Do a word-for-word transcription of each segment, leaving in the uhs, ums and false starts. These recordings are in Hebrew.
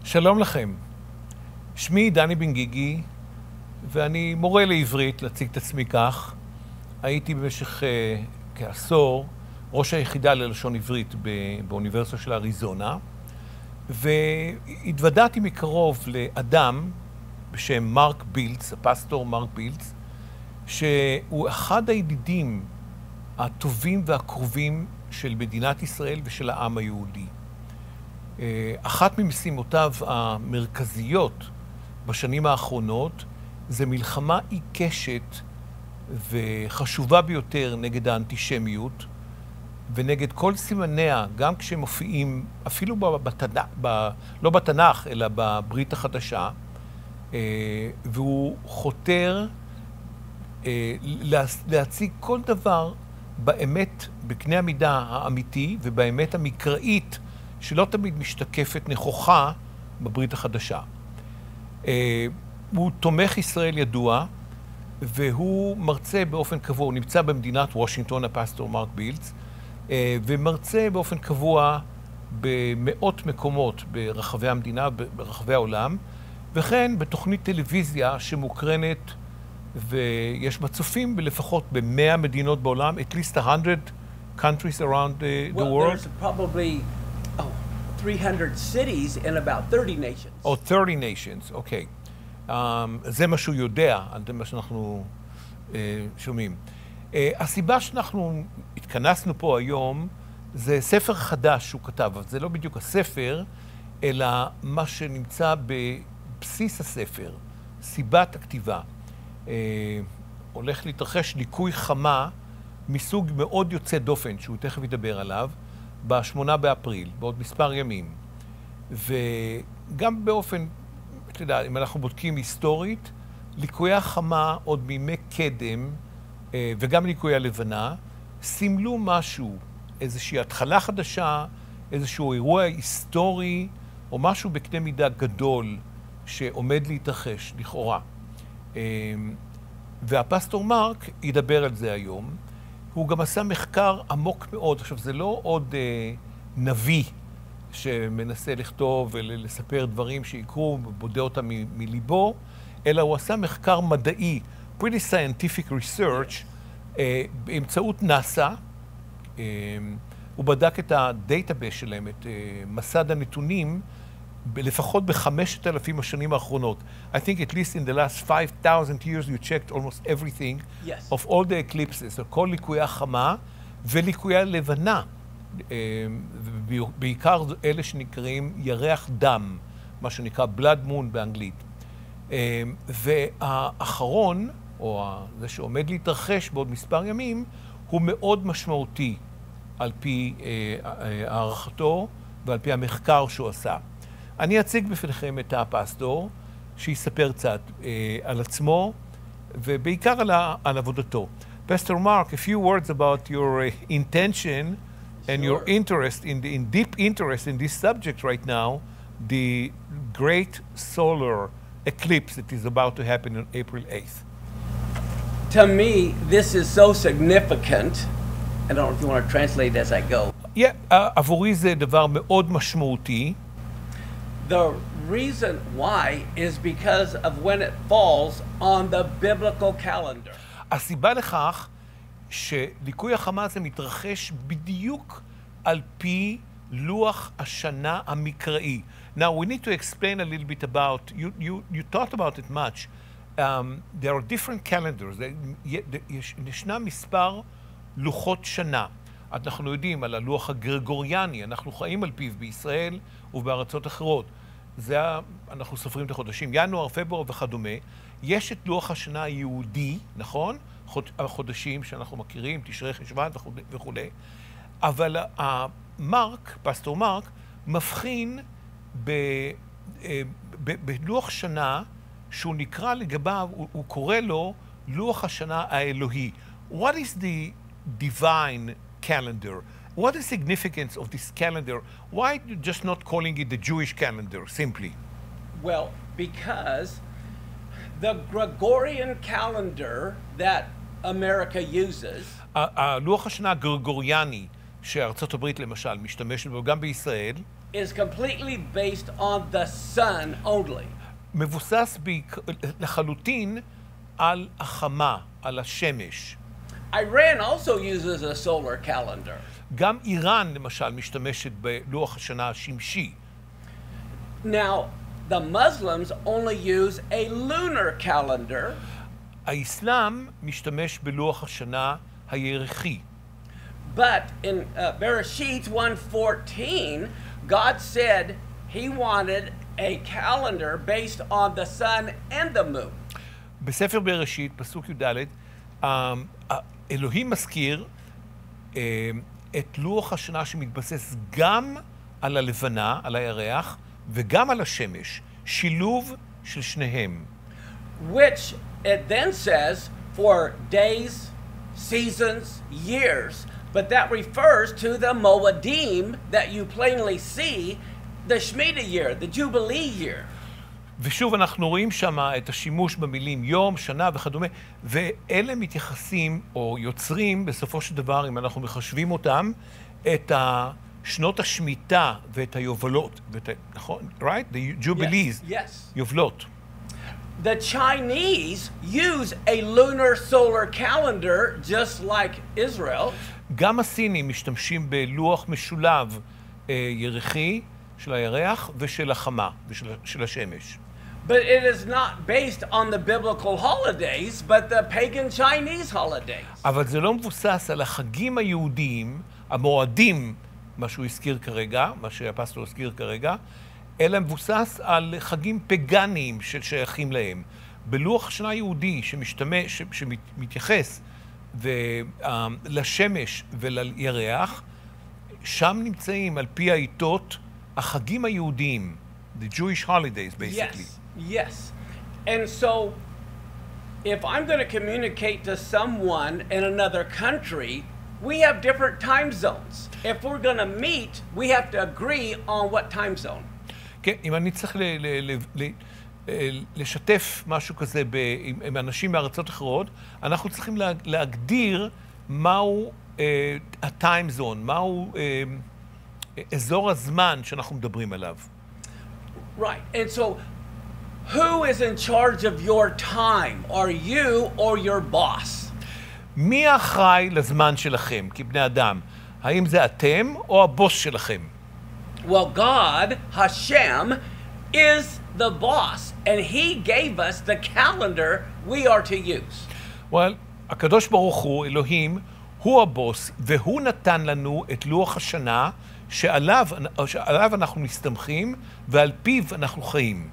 שלום לכם. שמי דני בן גיגי, ואני מורה לעברית, להציג את עצמי כך. הייתי במשך uh, כעשור ראש היחידה ללשון עברית באוניברסיטה של אריזונה, והתוודעתי מקרוב לאדם בשם מרק בילטס, הפסטור מרק בילטס, שהוא אחד הידידים הטובים והקרובים של מדינת ישראל ושל העם היהודי. אחת ממשימותיו המרכזיות בשנים האחרונות זה מלחמה עיקשת וחשובה ביותר נגד האנטישמיות ונגד כל סימניה, גם כשהם מופיעים אפילו בתנ"ך, ב, לא בתנ"ך אלא בברית החדשה, והוא חותר להציג כל דבר באמת בקנה המידה האמיתי ובאמת המקראית שלא תמיד משתקפת נכוחה בברית החדשה. הוא תומך ישראל ידוע, והוא מרצה באופן קבוע, הוא נמצא במדינת וושינגטון, הפסטור מרק בילטס, ומרצה באופן קבוע במאות מקומות ברחבי המדינה, ברחבי העולם, וכן בתוכנית טלוויזיה שמוקרנת, ויש בה צופים בלפחות במאה מדינות בעולם, at least a hundred countries around the, the well, world. There's probably oh, three hundred cities in about thirty nations. Oh, thirty nations, okay. Um, זה מה שהוא יודע, זה מה שאנחנו uh, שומעים. Uh, הסיבה שאנחנו התכנסנו פה היום, זה ספר חדש שהוא כתב, אבל זה לא בדיוק הספר, אלא מה שנמצא בבסיס הספר, סיבת הכתיבה. Uh, הולך להתרחש ליקוי חמה מסוג מאוד יוצא דופן, שהוא תכף ידבר עליו, בשמונה באפריל, בעוד מספר ימים. וגם באופן, אתה יודע, אם אנחנו בודקים היסטורית, ליקויי החמה עוד מימי קדם, uh, וגם ליקויי הלבנה, סימלו משהו, איזושהי התחלה חדשה, איזשהו אירוע היסטורי, או משהו בקנה מידה גדול שעומד להתרחש, לכאורה. והפסטור מרק ידבר על זה היום. הוא גם עשה מחקר עמוק מאוד. עכשיו, זה לא עוד אה, נביא שמנסה לכתוב ולספר דברים שיקרו, בודה אותם מ- מליבו, אלא הוא עשה מחקר מדעי, pretty scientific research, אה, באמצעות נאסא. אה, הוא בדק את הדייטאבייס שלהם, את אה, מסד הנתונים, לפחות בחמשת אלפים השנים האחרונות. I think at least in the last five thousand years you checked almost everything yes. of all the eclipses, כל ליקויי החמה וליקויי הלבנה. בעיקר אלה שנקראים ירח דם, מה שנקרא blood moon באנגלית. והאחרון, או זה שעומד להתרחש בעוד מספר ימים, הוא מאוד משמעותי על פי הערכתו ועל פי המחקר שהוא עשה. אני אציג בפניכם את הפסטור, שיספר קצת אה, על עצמו, ובעיקר על, על עבודתו. Pastor Mark, a few words about your uh, intention sure. and your interest, in, the, in deep interest in this subject right now, the great solar eclipse that is about to happen on April eighth. To me, this is so significant. I don't know if you want to translate as I go. Yeah, uh, עבורי זה דבר מאוד משמעותי. The reason why is because of when it falls on the biblical calendar. הסיבה לכך שליקוי החמה הזה מתרחש בדיוק על פי לוח השנה המקראי. Now we need to explain a little bit about, you, you, you talked about it much. Um, there are different calendars. ישנם מספר לוחות שנה. אנחנו יודעים על הלוח הגרגוריאני, אנחנו חיים על פיו בישראל ובארצות אחרות. זה, אנחנו סופרים את החודשים, ינואר, פברואר וכדומה. יש את לוח השנה היהודי, נכון? החודשים שאנחנו מכירים, תשרי חשוון וכו'. אבל המרק, פסטור מרק, מבחין ב, ב, בלוח שנה שהוא נקרא לגביו, הוא, הוא קורא לו לוח השנה האלוהי. What is the divine calendar? What is the significance of this calendar? Why just not calling it the Jewish calendar, simply? Well, because the Gregorian calendar that America uses... הלוח השנה הגרגוריאני שארצות הברית למשל משתמשת בו גם בישראל, is completely based on the sun only. מבוסס בעיק... לחלוטין על החמה, על השמש. Iran also uses a solar calendar. גם איראן, למשל, משתמשת בלוח השנה השמשי. Now, the Muslims only use a lunar calendar. האסלאם משתמש בלוח השנה הירחי. But in uh, Bereshit one fourteen, God said he wanted a calendar based on the sun and the moon. בספר בראשית, פסוק י"ד, אלוהים מזכיר את לוח השנה שמתבסס גם על הלבנה, על הירח, וגם על השמש, שילוב של שניהם. Which it then says for days, seasons, years, but that refers to the Moedim that you plainly see, the Shemitah year, the Jubilee year. ושוב אנחנו רואים שם את השימוש במילים יום, שנה וכדומה, ואלה מתייחסים או יוצרים בסופו של דבר, אם אנחנו מחשבים אותם, את שנות השמיטה ואת היובלות, ואת, נכון? Right? The Jubilees. Yes, yes. יובלות. The Chinese use a lunar solar calendar just like Israel. גם הסינים משתמשים בלוח משולב אה, ירחי של הירח ושל החמה ושל של השמש. But it is not based on the biblical holidays, but the pagan Chinese holidays. אבל זה לא מבוסס על החגים היהודיים, המועדים, מה שהוא הזכיר כרגע, מה שהפסטור הזכיר כרגע, אלא מבוסס על חגים פגניים ששייכים להם. בלוח השנה היהודי שמשתמש, שמתייחס לשמש ולירח, שם נמצאים על פי העיתות החגים היהודיים, the Jewish holidays basically. Yes, yes. And so, if I'm going to communicate to someone in another country, we have different time zones. If we're going to meet, we have to agree on what time zone. כן, אם אני צריך ל- ל- ל- ל- לשתף משהו כזה ב- עם, עם אנשים מארצות אחרות, אנחנו צריכים לה- להגדיר מהו אה, הטיים זון, מהו אה, אזור הזמן שאנחנו מדברים עליו. Right. And so, who is in charge of your time? Are you or your boss? מי האחראי לזמן שלכם כבני אדם? האם זה אתם או הבוס שלכם? Well, God, Hashem, is the boss, and he gave us the calendar we are to use. well, הקדוש ברוך הוא, אלוהים, הוא הבוס, והוא נתן לנו את לוח השנה שעליו, שעליו אנחנו מסתמכים ועל פיו אנחנו חיים.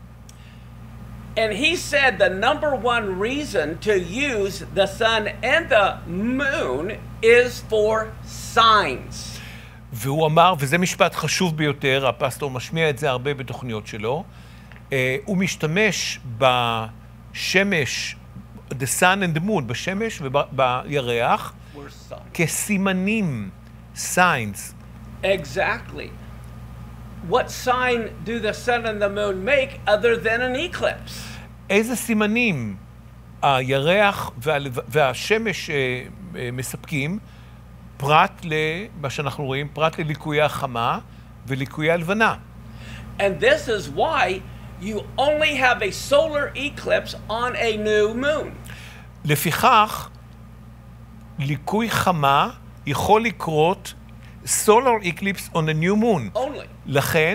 And he said the number one reason to use the sun and the moon is for signs. והוא אמר, וזה משפט חשוב ביותר, הפסטור משמיע את זה הרבה בתוכניות שלו, הוא משתמש בשמש, the sun and the moon, בשמש ובירח, כסימנים, signs. Exactly. What sign do the sun and the moon make other than an eclipse? איזה סימנים הירח והשמש מספקים, פרט למה שאנחנו רואים, פרט לליקויי החמה וליקויי הלבנה. And this is why you only have a solar eclipse on a new moon. לפיכך, ליקוי חמה יכול לקרות solar eclipse on a new moon. Only. לכן,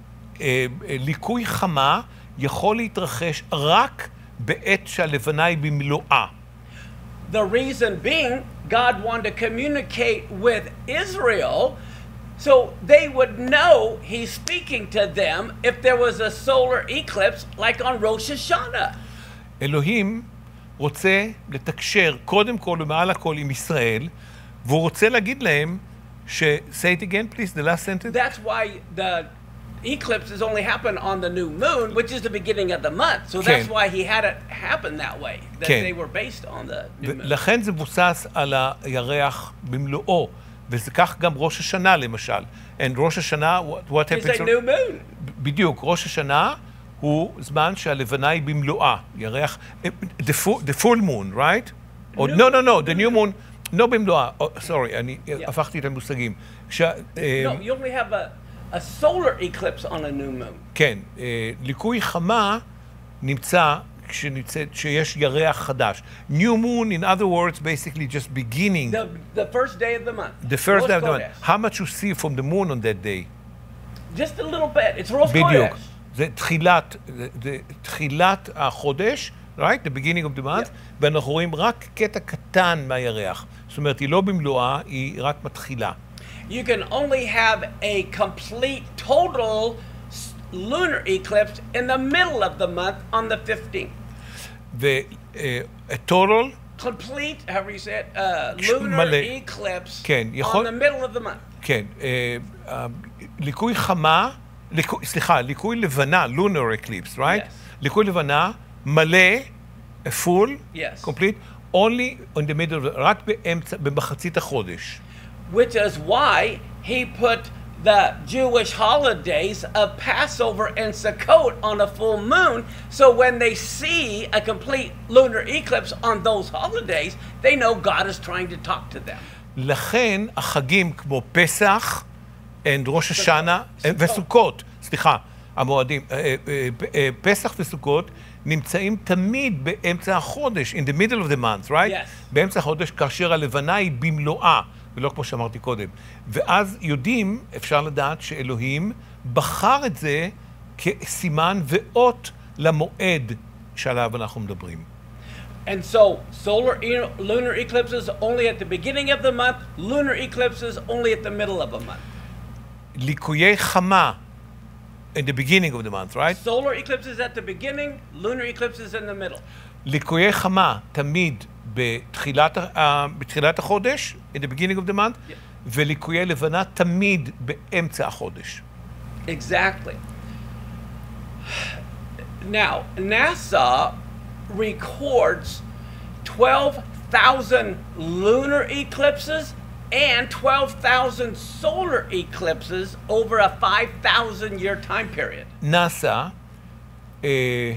ליקוי חמה יכול להתרחש רק בעת שהלבנה היא במלואה. The reason being, God wanted to communicate with Israel so they would know he's speaking to them if there was a solar eclipse like on Rosh Hashanah. אלוהים רוצה לתקשר קודם כל ומעל הכל עם ישראל, והוא רוצה להגיד להם ש... say it again please, the last sentence. That's why the eclipses only happen on the new moon, which is the beginning of the month. So that's why he had it happen that way, that they were based on the new moon. לכן זה מבוסס על הירח במלואו, וזה כך גם ראש השנה למשל. And ראש השנה, what happens? It's a new moon. בדיוק, ראש השנה הוא זמן שהלבנה היא במלואה. ירח, the full, the full moon, right? Or, no, no, no, the new moon, לא במלואה. Oh, sorry, אני הפכתי את המושגים. No, you only have a a solar eclipse on a new moon. כן, אה, ליקוי חמה נמצא כשנמצאת, שיש ירח חדש. New moon, in other words, basically just beginning. The, the first day of the month. The first day of the Rosh month. Chodesh. How much you see from the moon on that day? Just a little bit. It's Rosh בדיוק. Chodesh. זה תחילת, זה, זה תחילת החודש, right? The beginning of the month. Yeah. ואנחנו רואים רק קטע קטן מהירח. זאת אומרת, היא לא במלואה, היא רק מתחילה. You can only have a complete total s- lunar eclipse in the middle of the month on the fifteenth. ו-total, Complete, however you say it, uh, ש- lunar מלא. eclipse כן, on יכול- the middle of the month. כן, אה, אה, ליקוי חמה, ליקוי, סליחה, ליקוי לבנה, lunar eclipse, right? Yes. ליקוי לבנה, מלא, full, Yes. complete, only in the middle, רק באמצע, במחצית החודש. Which is why he put the Jewish holidays of Passover and Sukkot on a full moon, so when they see a complete lunar eclipse on those holidays, they know God is trying to talk to them. לכן החגים כמו פסח, and ראש השנה, וסוכות, סליחה, המועדים, אה, אה, אה, פסח וסוכות נמצאים תמיד באמצע החודש, in the middle of the month, right? Yes. באמצע החודש, כאשר הלבנה היא במלואה, ולא כמו שאמרתי קודם. ואז יודעים, אפשר לדעת שאלוהים בחר את זה כסימן ואות למועד שעליו אנחנו מדברים. And so, solar e- lunar eclipses only at the beginning of the month, lunar eclipses only at the middle of a month. ליקויי חמה, in the beginning of the month, right? Solar eclipses at the beginning, lunar eclipses in the middle. ליקויי חמה תמיד בתחילת, ה- בתחילת החודש, in the beginning of the month, Yeah. וליקויי לבנה תמיד באמצע החודש. Exactly. Now, NASA records twelve thousand lunar eclipses and twelve thousand solar eclipses over a five thousand year time period. נאסא אה,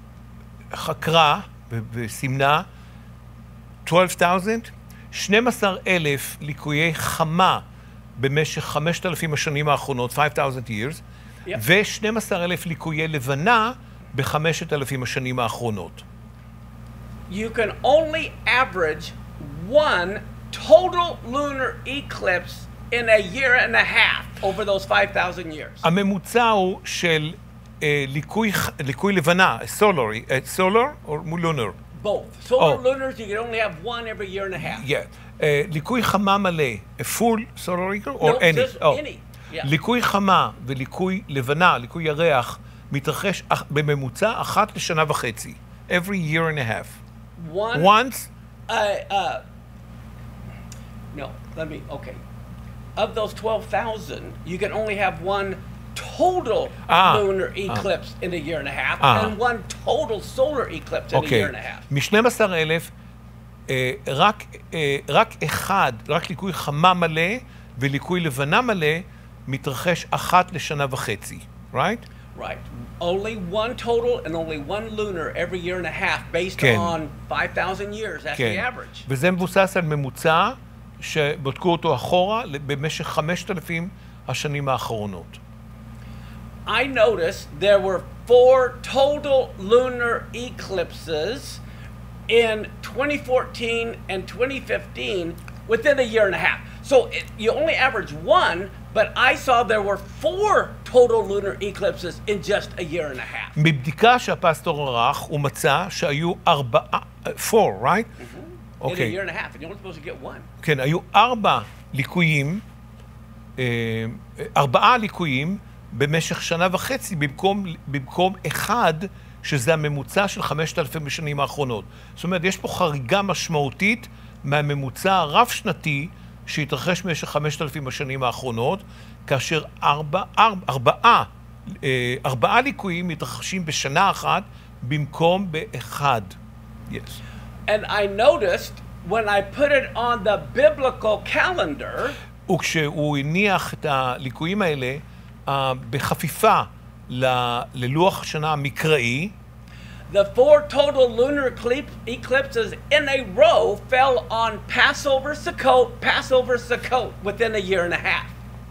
חקרה ו- וסימנה twelve thousand, שנים עשר אלף ליקויי חמה במשך חמשת אלפים השנים האחרונות, five thousand years, Yep. ו-שנים עשר אלף ליקויי לבנה בחמשת אלפים השנים האחרונות. You can only average one total lunar eclipse in a year and a half over those five thousand years. הממוצע הוא של אה, ליקוי, ח- ליקוי לבנה, סולר, אה, סולר או לונר? Both. Solar Oh. lunars, you can only have one every year and a half. Yeah. אה, ליקוי חמה מלא, a full solar eagle or No, any? just Oh. any. Yeah. ליקוי חמה וליקוי לבנה, ליקוי ירח, מתרחש אח- בממוצע אחת לשנה וחצי. Every year and a half. One. Once, Uh, uh, no, let me, okay. Of those twelve thousand, you can only have one total Ah. lunar eclipse in a year and a half, Ah. and one total solar eclipse in a אוקיי. year and a half. מ-שנים עשר אלף, אה, רק, אה, רק אחד, רק ליקוי חמה מלא וליקוי לבנה מלא, מתרחש אחת לשנה וחצי. Right? Right. Only one total and only one lunar every year and a half based כן. on five thousand years. That's the כן. average. וזה מבוסס על ממוצע שבדקו אותו אחורה במשך חמשת אלפים השנים האחרונות. I noticed there were four total lunar eclipses in twenty fourteen and twenty fifteen within a year and a half. So it, you only average one, but I saw there were four total lunar eclipses in just a year and a half. מבדיקה שהפסטור ערך, הוא מצא שהיו ארבעה, four, right? In a אוקיי. year and a half, and you're only supposed to get one. כן, היו ארבע ליקויים, אה, ארבעה ליקויים במשך שנה וחצי במקום, במקום אחד, שזה הממוצע של חמשת אלפים בשנים האחרונות. זאת אומרת, יש פה חריגה משמעותית מהממוצע הרב-שנתי שהתרחש במשך חמשת אלפים השנים האחרונות, כאשר ארבע, ארבע, ארבעה, אה, ארבעה ליקויים מתרחשים בשנה אחת במקום באחד. Yes. And I noticed when I put it on the biblical calendar, וכשהוא הניח את הליקויים האלה uh, בחפיפה ל- ללוח השנה המקראי, the four total lunar eclip- eclipses in a row fell on Passover, Sukkot, Passover, Sukkot within a year and a half.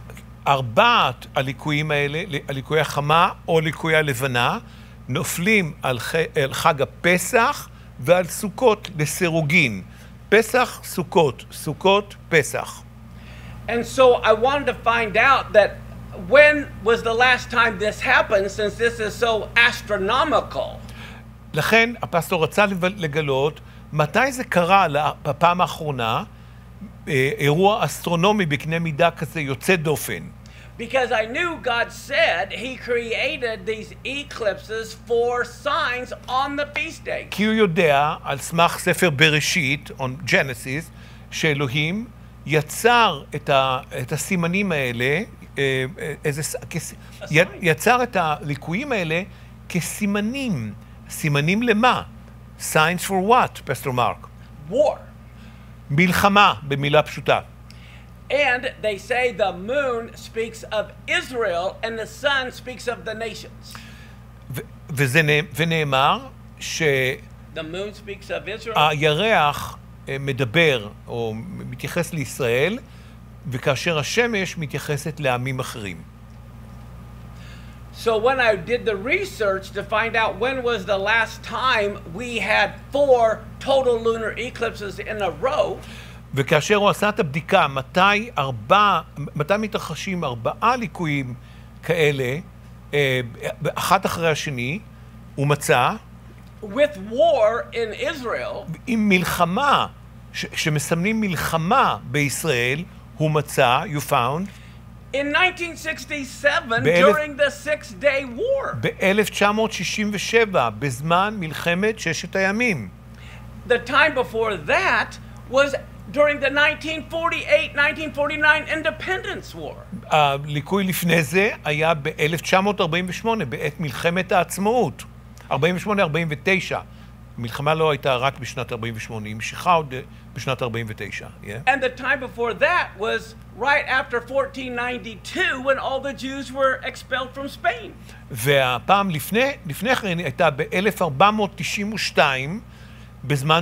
ארבעת הליקויים האלה, הליקויי החמה או ליקויי הלבנה, נופלים על, ח... על חג הפסח ועל סוכות לסירוגין. פסח, סוכות, סוכות, פסח. And so I wanted to find out that when was the last time this happened, since this is so astronomical. לכן הפסטור רצה לגלות מתי זה קרה בפעם האחרונה, אירוע אסטרונומי בקנה מידה כזה יוצא דופן. Because I knew God said he created these eclipses for signs on the feast day. כי הוא יודע, על סמך ספר בראשית, on Genesis, שאלוהים יצר את, ה, את הסימנים האלה, איזה, כס, יצר את הליקויים האלה כסימנים. סימנים למה? Signs for what, Pastor Mark? War. מלחמה, במילה פשוטה. And they say the moon speaks of Israel and the sun speaks of the nations. ו- וזה ונאמר ש... The moon speaks of Israel. הירח מדבר או מתייחס לישראל, וכאשר השמש מתייחסת לעמים אחרים. So when I did the research to find out when was the last time we had four total lunar eclipses in a row, וכאשר הוא עשה את הבדיקה, מתי ארבע, מתי מתרחשים ארבעה ליקויים כאלה, אחת אחרי השני, הוא מצא, with war in Israel, עם מלחמה, ש- שמסמנים מלחמה בישראל, הוא מצא, you found, in nineteen sixty-seven באלף- during the Six-Day War. ב-אלף תשע מאות שישים ושבע, בזמן מלחמת ששת הימים. The time before that was during the nineteen forty-eight nineteen forty-nine Independence War. הליקוי לפני זה היה ב-אלף תשע מאות ארבעים ושמונה, בעת מלחמת העצמאות. ארבעים ושמונה ארבעים ותשע. המלחמה לא הייתה רק בשנת ארבעים ושמונה, היא המשיכה עוד בשנת ארבעים ותשע. Yeah? And the time before that was right after fourteen ninety-two when all the Jews were expelled from Spain. והפעם לפני, לפני כן הייתה ב-אלף ארבע מאות תשעים ושתיים, בזמן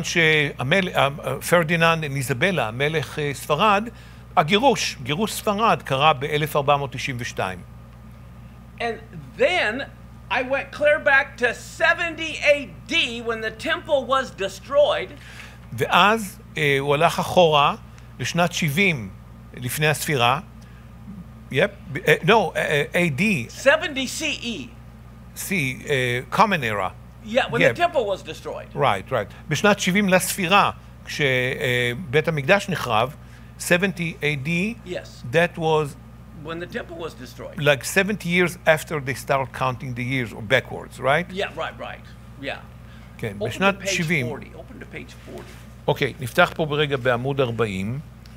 שפרדיננד איזבלה, המלך ספרד, הגירוש, גירוש ספרד, קרה ב-אלף ארבע מאות תשעים ושתיים. And then I went clear back to seventy A D when the temple was destroyed. ואז אה, הוא הלך אחורה לשנת שבעים לפני הספירה. Yep, uh, no, uh, A D, seventy C E. C, uh, Common Era. Yeah, when Yeah. the temple was destroyed. Right, right. בשנת שבעים לספירה, כשבית המקדש נחרב, seventy A D, Yes, that was when the temple was destroyed. like seventy years after they started counting the years or backwards, right? Yeah, right, right. Yeah. כן, Open to בשנת page שבעים. forty. Open to page forty. אוקיי, נפתח פה ברגע בעמוד ארבעים.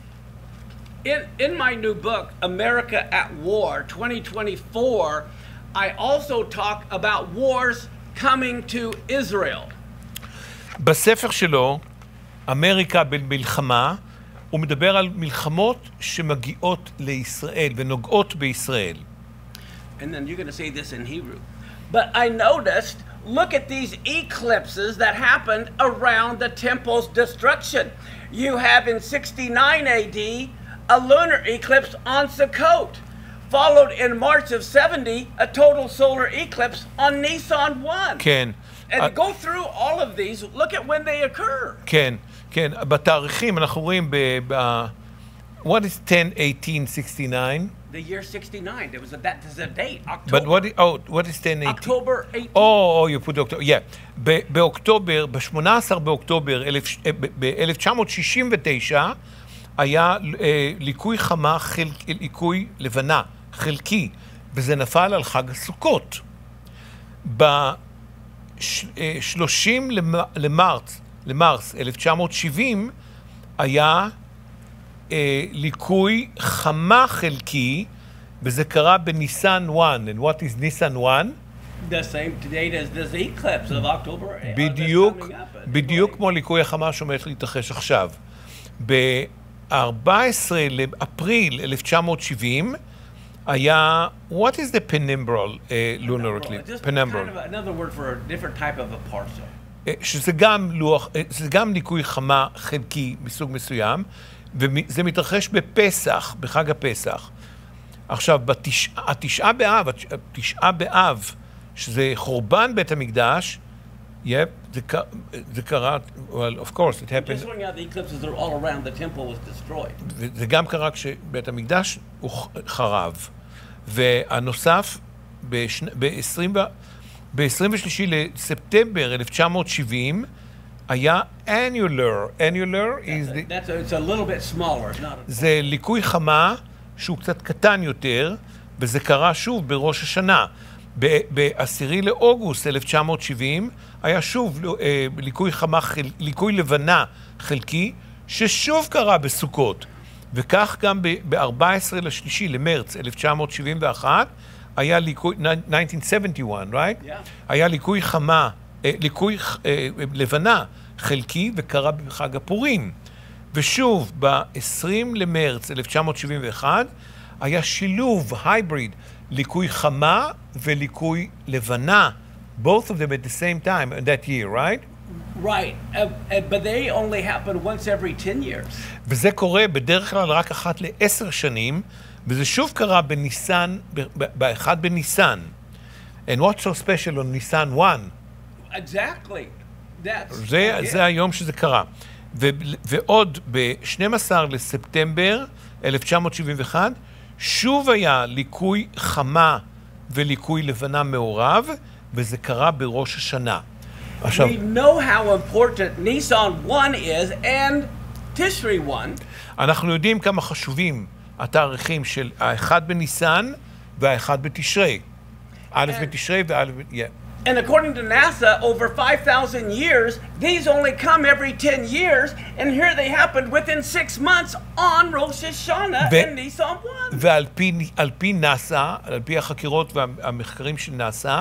In, in my new book, America at War twenty twenty-four, I also talk about wars coming to Israel. בספר שלו, אמריקה במלחמה, הוא מדבר על מלחמות שמגיעות לישראל ונוגעות בישראל. And then you're going to say this in Hebrew. But I noticed, look at these eclipses that happened around the temple's destruction. You have in sixty-nine A D a lunar eclipse on Sukkot, followed in March of seventy a total solar eclipse on Nisan one. כן. And go through all of these, look at when they occur. כן, כן. בתאריכים אנחנו רואים ב... ב- What is ten eighteen sixty-nine? The year sixty-nine, there was a, that is a date, October. But what is, oh, what is ten eighteen? October eighteenth. Oh, oh, you put October, yeah. ב- באוקטובר, ב-שמונה עשר באוקטובר ב-אלף תשע מאות שישים ותשע, היה אה, ליקוי חמה, חל... ליקוי לבנה, חלקי, וזה נפל על חג הסוכות. ב-שלושים למרץ, למרס אלף תשע מאות שבעים, היה אה, ליקוי חמה חלקי, וזה קרה בניסן אחת. And what is ניסן אחת? The same date as this eclipse of October. uh, that's בדיוק, coming up. בדיוק כמו ליקוי החמה שעומד להתרחש עכשיו. ב-ארבעה עשר לאפריל אלף תשע מאות שבעים היה, what is the penumbral uh, lunar eclipse? Just Penumbral. kind of another word for a different type of a parcel. אה, שזה גם לוח, אה, זה גם ליקוי חמה חלקי מסוג מסוים, וזה מתרחש בפסח, בחג הפסח. עכשיו, בתש... התשעה באב, התשעה באב, שזה חורבן בית המקדש, yep, זה, ק... זה קרה, well, of course, it happened. Just looking at the eclipses that are all around, the temple was destroyed. וזה גם קרה כשבית המקדש הוא חרב. והנוסף, ב-עשרים ושלושה לספטמבר אלף תשע מאות שבעים, היה annular. Annular is the... That's a, it's a little bit smaller. It's not a... זה ליקוי חמה שהוא קצת קטן יותר, וזה קרה שוב בראש השנה. ב-עשירי לאוגוסט אלף תשע מאות שבעים היה שוב ליקוי חמה, ליקוי לבנה חלקי, ששוב קרה בסוכות. וכך גם ב-ארבעה עשר לשלישי למרץ אלף תשע מאות שבעים ואחת היה ליקוי, אלף תשע מאות שבעים ואחת, right? Yeah. היה ליקוי חמה, ליקוי לבנה חלקי, וקרה בחג הפורים. ושוב, ב-עשרים למרץ אלף תשע מאות שבעים ואחת היה שילוב, הייבריד, ליקוי חמה וליקוי לבנה. Both of them at the same time in that year, right? Right, uh, uh, but they only happen once every ten years. וזה קורה בדרך כלל רק אחת לעשר שנים, וזה שוב קרה בניסן, באחד בניסן. And what's so special on ניסן אחת? Exactly. That's זה, yeah. זה היום שזה קרה. ו, ועוד ב-שנים עשר לספטמבר אלף תשע מאות שבעים ואחת, שוב היה ליקוי חמה וליקוי לבנה מעורב, וזה קרה בראש השנה. עכשיו, We know how important Nisan one is and Tishri one. אנחנו יודעים כמה חשובים התאריכים של האחד בניסן והאחד בתשרי. א' בתשרי וא' ב... Yeah. And according to NASA, over five thousand years, these only come every ten years, and here they happened within six months on Rosh Hashanah ו- and Nisan one. ועל פי, על פי נאסא, על פי החקירות והמחקרים של נאסא,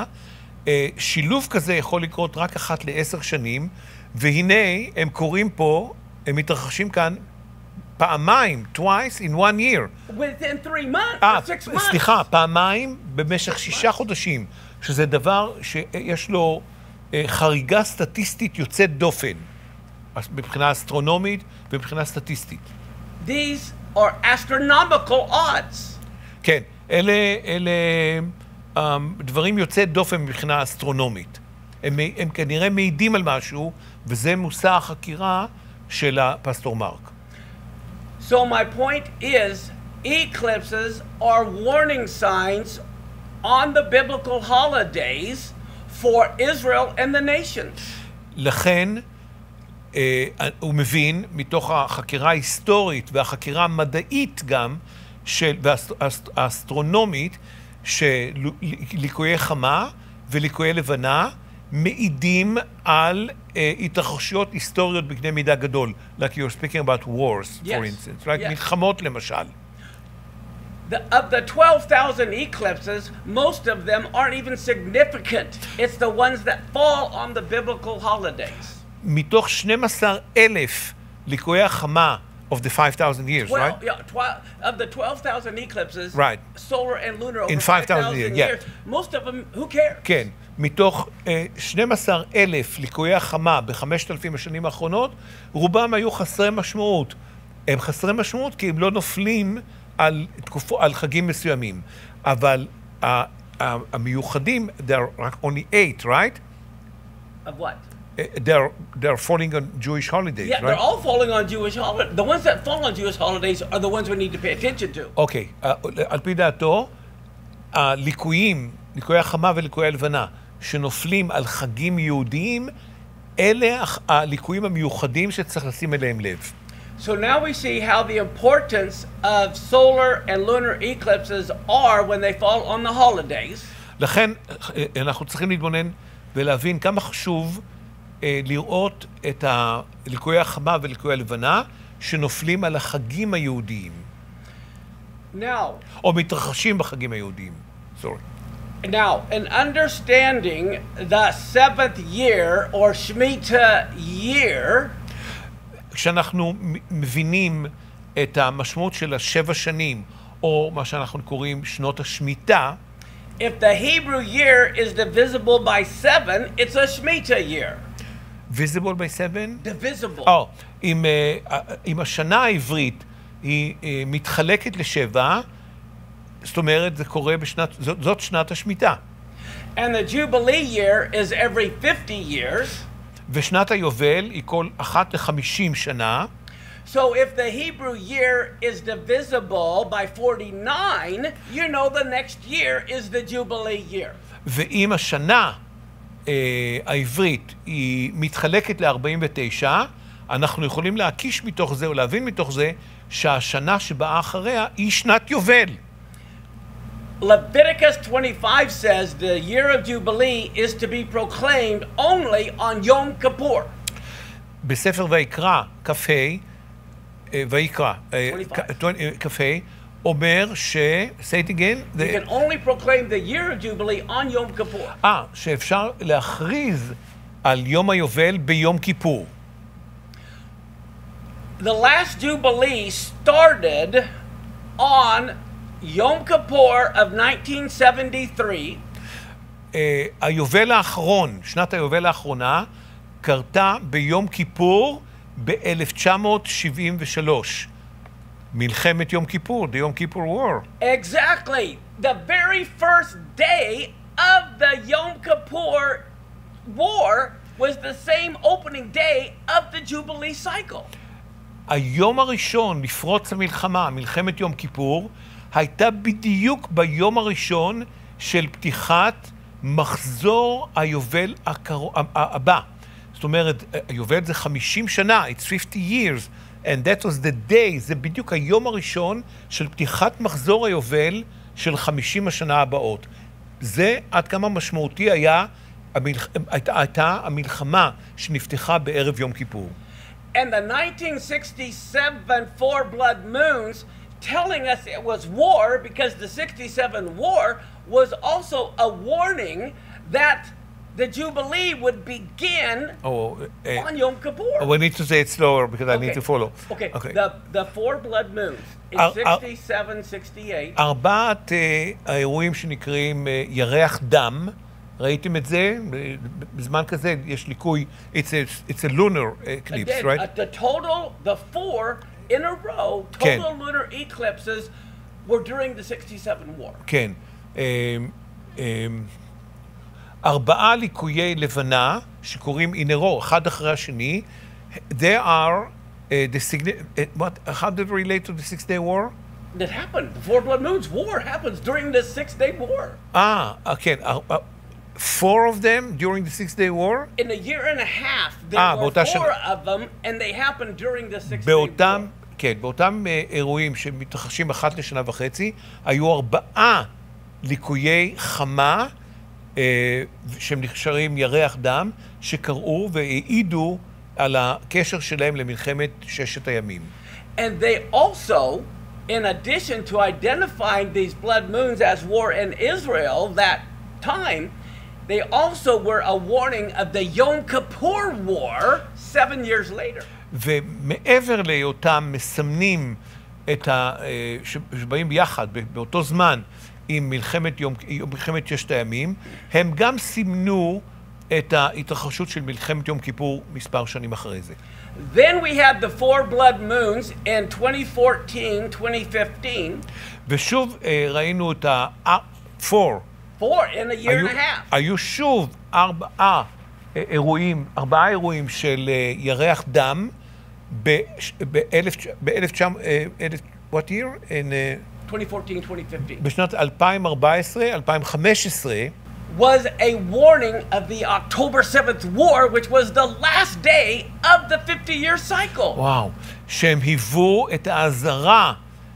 שילוב כזה יכול לקרות רק אחת לעשר שנים, והנה הם קוראים פה, הם מתרחשים כאן פעמיים, twice in one year. Within three months, אה, or six months. סליחה, פעמיים במשך שישה חודשים, שזה דבר שיש לו חריגה סטטיסטית יוצאת דופן, מבחינה אסטרונומית ומבחינה סטטיסטית. These are astronomical odds. כן, אלה, אלה um, דברים יוצאת דופן מבחינה אסטרונומית. הם, הם כנראה מעידים על משהו, וזה מושא החקירה של הפסטור מרק. So my point is, eclipses are warning signs on the biblical holidays for Israel and the nations. לכן, אה, הוא מבין, מתוך החקירה ההיסטורית והחקירה המדעית גם, של, והאסטרונומית, שליקויי חמה וליקויי לבנה מעידים על uh, התרחשויות היסטוריות בקנה מידה גדול. Like you're speaking about wars, Yes. for instance, right? Yes. מלחמות למשל. The, of the twelve thousand eclipses, most of them aren't even significant. It's the ones that fall on the biblical holidays. מתוך שנים עשר אלף ליקויי החמה of the five thousand years, Well, right? yeah, twelve of the twelve thousand eclipses, Right. solar and lunar over In five five thousand thousand years, years. Most of them, who cares? כן, מתוך uh, שנים עשר אלף ליקויי החמה בחמשת אלפים השנים האחרונות, רובם היו חסרי משמעות. הם חסרי משמעות כי הם לא נופלים על, תקופו, על חגים מסוימים. אבל uh, uh, המיוחדים, there are only eight, right? Of what? Uh, they're, they're falling on Jewish holidays, Yeah, right? they're all falling on Jewish holidays. The ones that fall on Jewish holidays are the ones we need to pay attention to. אוקיי, okay, uh, על פי דעתו, הליקויים, ליקויי החמה וליקויי הלבנה, שנופלים על חגים יהודיים, אלה הליקויים המיוחדים שצריך לשים אליהם לב. So now we see how the importance of solar and lunar eclipses are when they fall on the holidays. לכן אנחנו צריכים להתבונן ולהבין כמה חשוב אה, לראות את ליקויי החמה וליקויי הלבנה שנופלים על החגים היהודיים. Now, או מתרחשים בחגים היהודיים. Sorry. now, in understanding the seventh year or Shemitah year, כשאנחנו מבינים את המשמעות של השבע שנים, או מה שאנחנו קוראים שנות השמיטה, if the Hebrew year is divisible by seven, it's a Shemitah year. visible by seven? Divisible. או, אם, אם השנה העברית היא מתחלקת לשבע, זאת אומרת, זה קורה בשנת, זאת, זאת שנת השמיטה. And the Jubilee year is every fifty years. ושנת היובל היא כל אחת לחמישים שנה. So if the Hebrew year is divisible by forty-nine, you know the next year is the Jubilee year. ואם השנה אה, העברית היא מתחלקת ל-ארבעים ותשע, אנחנו יכולים להקיש מתוך זה או להבין מתוך זה שהשנה שבאה אחריה היא שנת יובל. Leviticus twenty-five says the year of Jubilee is to be proclaimed only on Yom Kippur. בספר ויקרא, כ"ה, ויקרא, כ"ה, אומר ש... say it again. You can only proclaim the year of Jubilee on Yom Kippur. אה, שאפשר להכריז על יום היובל ביום כיפור. The last Jubilee started on Yom Kippur of nineteen seventy-three. Uh, היובל האחרון, שנת היובל האחרונה, קרתה ביום כיפור ב-אלף תשע מאות שבעים ושלוש. מלחמת יום כיפור, the יום כיפור war. Exactly. The very first day of the Yom Kippur war was the same opening day of the Jubilee cycle. היום הראשון לפרוץ המלחמה, מלחמת יום כיפור, הייתה בדיוק ביום הראשון של פתיחת מחזור היובל הקר... הבא. זאת אומרת, היובל זה חמישים שנה, it's fifty years, and that was the day, זה בדיוק היום הראשון של פתיחת מחזור היובל של חמישים השנה הבאות. זה עד כמה משמעותי היה, המלח... הייתה, הייתה המלחמה שנפתחה בערב יום כיפור. And the nineteen sixty-seven four blood moons telling us it was war because the sixty-seven war was also a warning that the Jubilee would begin oh, uh, on Yom Kippur. We need to say it slower because I okay. need to follow. Okay, okay. The, the four blood moons in Ar- sixty-seven sixty-eight. ארבעת uh, האירועים שנקראים uh, ירח דם, ראיתם את זה? בזמן כזה יש ליקוי, it's a, it's a lunar eclipse, Again, right? uh, the total, the four in a row, total כן. lunar eclipses were during the sixty-seven war. כן. Um, um, ארבעה ליקויי לבנה שקוראים in a row, אחד אחרי השני, they are uh, the significant, what, how did it relate to the Six Day War? That happened. The four blood moons war happens during the Six Day War. אה, כן. Four of them during the Six Day War? In a year and a half, there ah, were four שנה... of them, and they happened during the Six באותם, Day War. כן, באותם uh, אירועים שמתרחשים אחת לשנה וחצי, היו ארבעה ליקויי חמה, uh, שהם נקשרים ירח דם, שקראו והעידו על הקשר שלהם למלחמת ששת הימים. And they also, in addition to identifying these blood moons as war in Israel that time, they also were a warning of the Yom Kippur War seven years later. ומעבר להיותם מסמנים את ה... שבאים ביחד באותו זמן עם מלחמת יום, מלחמת ששת הימים, הם גם סימנו את ההתרחשות של מלחמת יום כיפור מספר שנים אחרי זה. Then we had the four blood moons in twenty fourteen, twenty fifteen. ושוב ראינו את ה... four. Four in a year היו, and a half. היו שוב ארבעה אירועים, ארבעה אירועים של ירח דם באלף, באלף תשע מאות, what year? In, twenty fourteen, twenty fifteen. בשנת אלפיים וארבע עשרה, אלפיים וחמש עשרה. Was a warning of the October seventh war, which was the last day of the fifty-year cycle. וואו, שהם היוו את האזהרה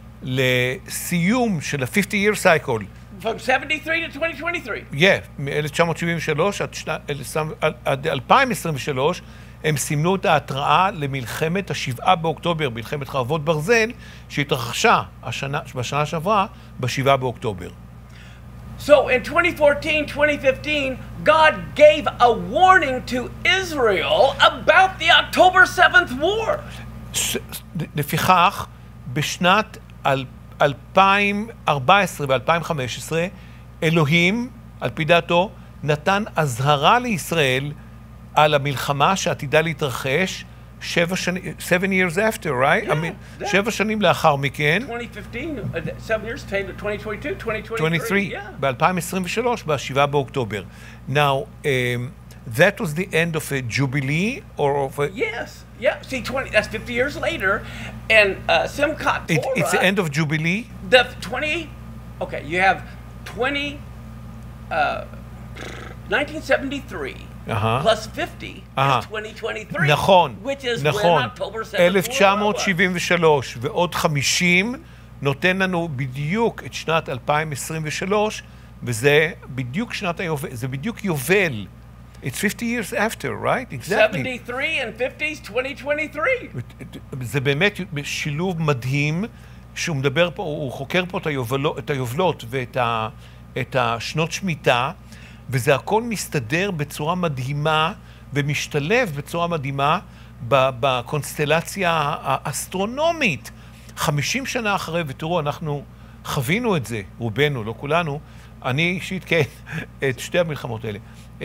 לסיום של ה-fifty year cycle. From seventy-three to twenty twenty-three. Yeah, מ-אלף תשע מאות שבעים ושלוש עד אלפיים עשרים ושלוש, הם סימנו את ההתראה למלחמת השבעה באוקטובר, מלחמת חרבות ברזל, שהתרחשה השנה, בשנה שעברה, בשבעה באוקטובר. So in twenty fourteen, twenty fifteen, God gave a warning to Israel about the October seventh war. לפיכך, בשנת אלפיים וארבע עשרה ו-אלפיים וחמש עשרה, אלוהים, על פי דעתו, נתן אזהרה לישראל על המלחמה שעתידה להתרחש שבע שנים, seven years after, right? Yeah, I mean, yeah. שבע שנים לאחר מכן, twenty fifteen, uh, seven years, twenty twenty-two, twenty twenty-three. twenty-three, Yeah. ב-אלפיים עשרים ושלוש, ב-שבעה באוקטובר. Now, um, that was the end of a jubilee or of a... Yes. Yeah. See, twenty. That's fifty years later, and uh, Simchat It, Torah. it's the end of jubilee. The twenty. Okay, you have twenty. Uh, nineteen seventy-three Uh-huh. plus fifty Uh-huh. is twenty twenty-three. נכון, Which is נכון. when October seventh. אלף תשע מאות שבעים ושלוש ועוד חמישים נותן לנו בדיוק את שנת אלפיים עשרים ושלוש, וזה בדיוק שנת היובל, זה בדיוק יובל. It's fifty years after, right? Exactly. seventy-three and fifties, twenty twenty-three. זה באמת שילוב מדהים, שהוא מדבר פה, הוא חוקר פה את היובלות, את היובלות ואת ה, את השנות שמיטה, וזה הכל מסתדר בצורה מדהימה ומשתלב בצורה מדהימה בקונסטלציה האסטרונומית. חמישים שנה אחרי, ותראו, אנחנו חווינו את זה, רובנו, לא כולנו, אני אישית כן, את שתי המלחמות האלה.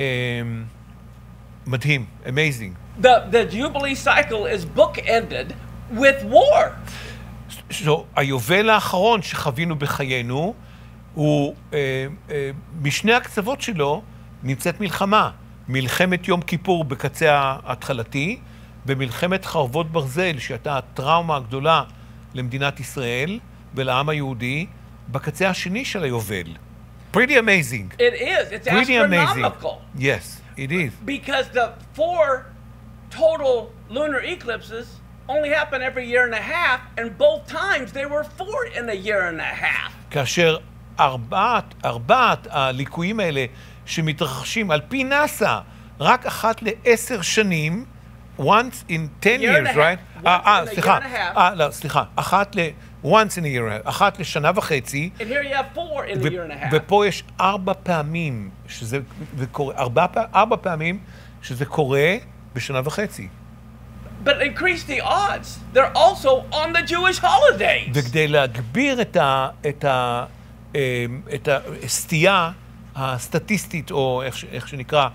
מדהים, amazing. The the Jubilee cycle is bookended with war. So, היובל האחרון שחווינו בחיינו, הוא, אה, אה, משני הקצוות שלו נמצאת מלחמה. מלחמת יום כיפור בקצה ההתחלתי, ומלחמת חרבות ברזל, שהייתה הטראומה הגדולה למדינת ישראל ולעם היהודי, בקצה השני של היובל. Pretty amazing. It is. It's Pretty amazing. astronomical. Yes, it is. Because the four total lunar eclipses only happen every year and a half, and both times they were four in a year and a half. כאשר ארבעת, ארבעת הליקויים האלה שמתרחשים על פי נאסא, רק אחת לעשר שנים, once in ten Year and years, a half. right? Once אה, אה, in a סליחה. year and a half. אה, לא, סליחה. אחת ל... once in a year, אחת לשנה וחצי. And here you have four in a year and a half. ופה יש ארבע פעמים שזה קורה, ארבע, ארבע פעמים שזה קורה בשנה וחצי. But increase the odds. They're also on the Jewish holidays. וכדי להגביר את ה... את ה... את הסטייה הסטטיסטית, או איך, איך שנקרא,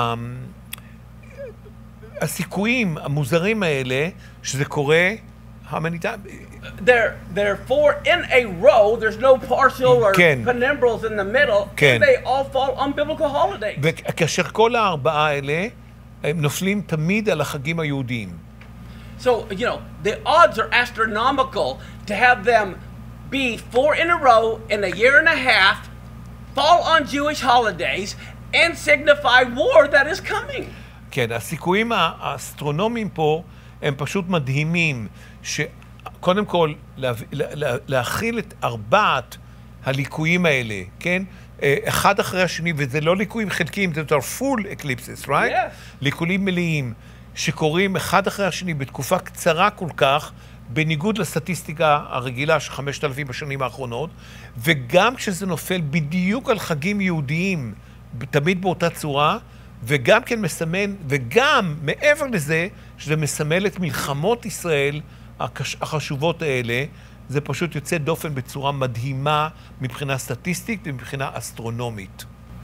הסיכויים המוזרים האלה, שזה קורה, how many times? They're, they're four in a row. There's no partial or כן. penumbrals in the middle. כן. And they all fall on biblical holidays. וכאשר כל הארבעה האלה, הם נופלים תמיד על החגים היהודיים. So, you know, the odds are astronomical to have them be four in a row in a year and a half, fall on Jewish holidays, and signify war that is coming. כן, הסיכויים האסטרונומיים פה הם פשוט מדהימים, שקודם כל לה, לה, להכיל את ארבעת הליקויים האלה, כן? אחד אחרי השני, וזה לא ליקויים חלקיים, זה יותר full eclipses, right? Yes. ליקויים מלאים, שקורים אחד אחרי השני בתקופה קצרה כל כך, בניגוד לסטטיסטיקה הרגילה של חמשת אלפים בשנים האחרונות, וגם כשזה נופל בדיוק על חגים יהודיים, תמיד באותה צורה, וגם כן מסמן, וגם מעבר לזה, שזה מסמל את מלחמות ישראל החשובות האלה, זה פשוט יוצא דופן בצורה מדהימה מבחינה סטטיסטית ומבחינה אסטרונומית.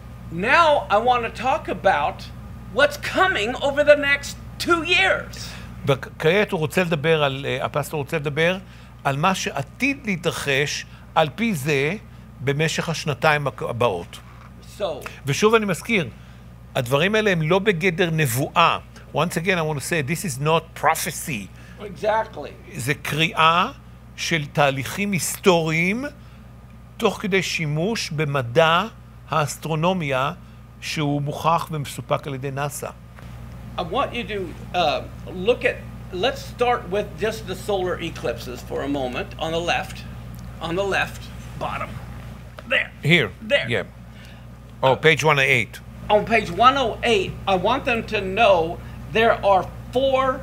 Now I want to talk about what's coming over the next two years. וכעת הוא רוצה לדבר על, הפסטור רוצה לדבר על מה שעתיד להתרחש על פי זה במשך השנתיים הבאות. So, ושוב אני מזכיר, הדברים האלה הם לא בגדר נבואה. Once again, I want to say, this is not prophecy. exactly. זה קריאה של תהליכים היסטוריים, תוך כדי שימוש במדע האסטרונומיה, שהוא מוכח ומסופק על ידי נאסא. I want you to uh, look at, let's start with just the solar eclipses for a moment on the left, on the left bottom. There. Here. There. Yeah. Oh, page one oh eight. On page one oh eight, I want them to know there are four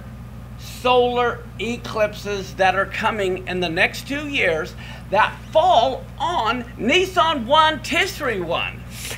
solar eclipses that are coming in the next two years that fall on Nisan one, Tishrei one.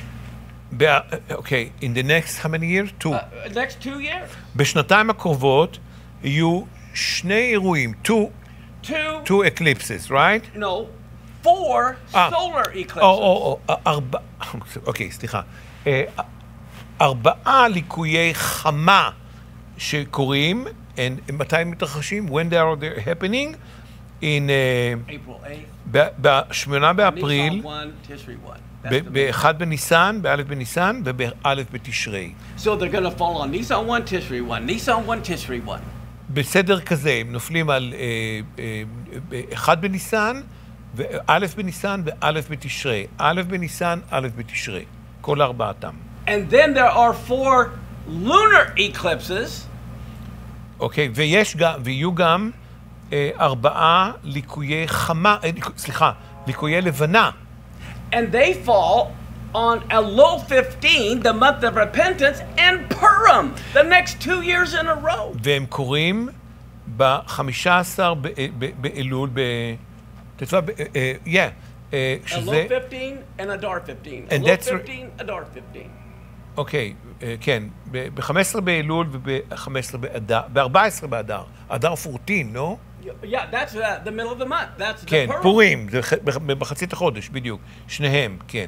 Okay, in the next, how many years? Two. Uh, next two years. בשנתיים הקרובות יהיו שני אירועים, two, Two, two eclipses, right? no, four Ah. solar eclipses. או, או, או, ארבע... אוקיי, סליחה. אה, ארבעה ליקויי חמה שקורים and מתי הם מתרחשים? When they are there happening? In... Uh, April eighth. בשמונה באפריל, Nisan one, Tishri one. That's the main- באחד בניסן, באלף בניסן ובאלף בתשרי. So they're going to fall on Nisan one, Tishri one, Nisan one, Tishri one. בסדר כזה, הם נופלים על אה, אה, אה, אחד בניסן, ואלף בניסן ואלף בתשרי. אלף בניסן, אלף בתשרי. כל ארבעתם. And then there are four lunar eclipses. אוקיי, ויש גם, ויהיו גם אה, ארבעה ליקויי חמה, אה, סליחה, ליקויי לבנה. And they fall on Elul fifteen, the month of repentance, and Purim, the next two years in a row. והם קוראים ב-חמישה עשר ב- ב- באלול, ב... תצבע, ב- אה, yeah, אה, שזה... Elul fifteen and Adar fifteen. And Elul that's- fifteen, Adar fifteen. אוקיי, אה, כן, ב-חמש עשרה באלול וב-חמש עשרה באדר, ב-ארבע עשרה באדר, אדר ארבע עשרה, לא? Yeah, that's uh, the middle of the month. That's כן, the Purim. פורים, זה ח- בח- במחצית החודש, בדיוק, שניהם, כן.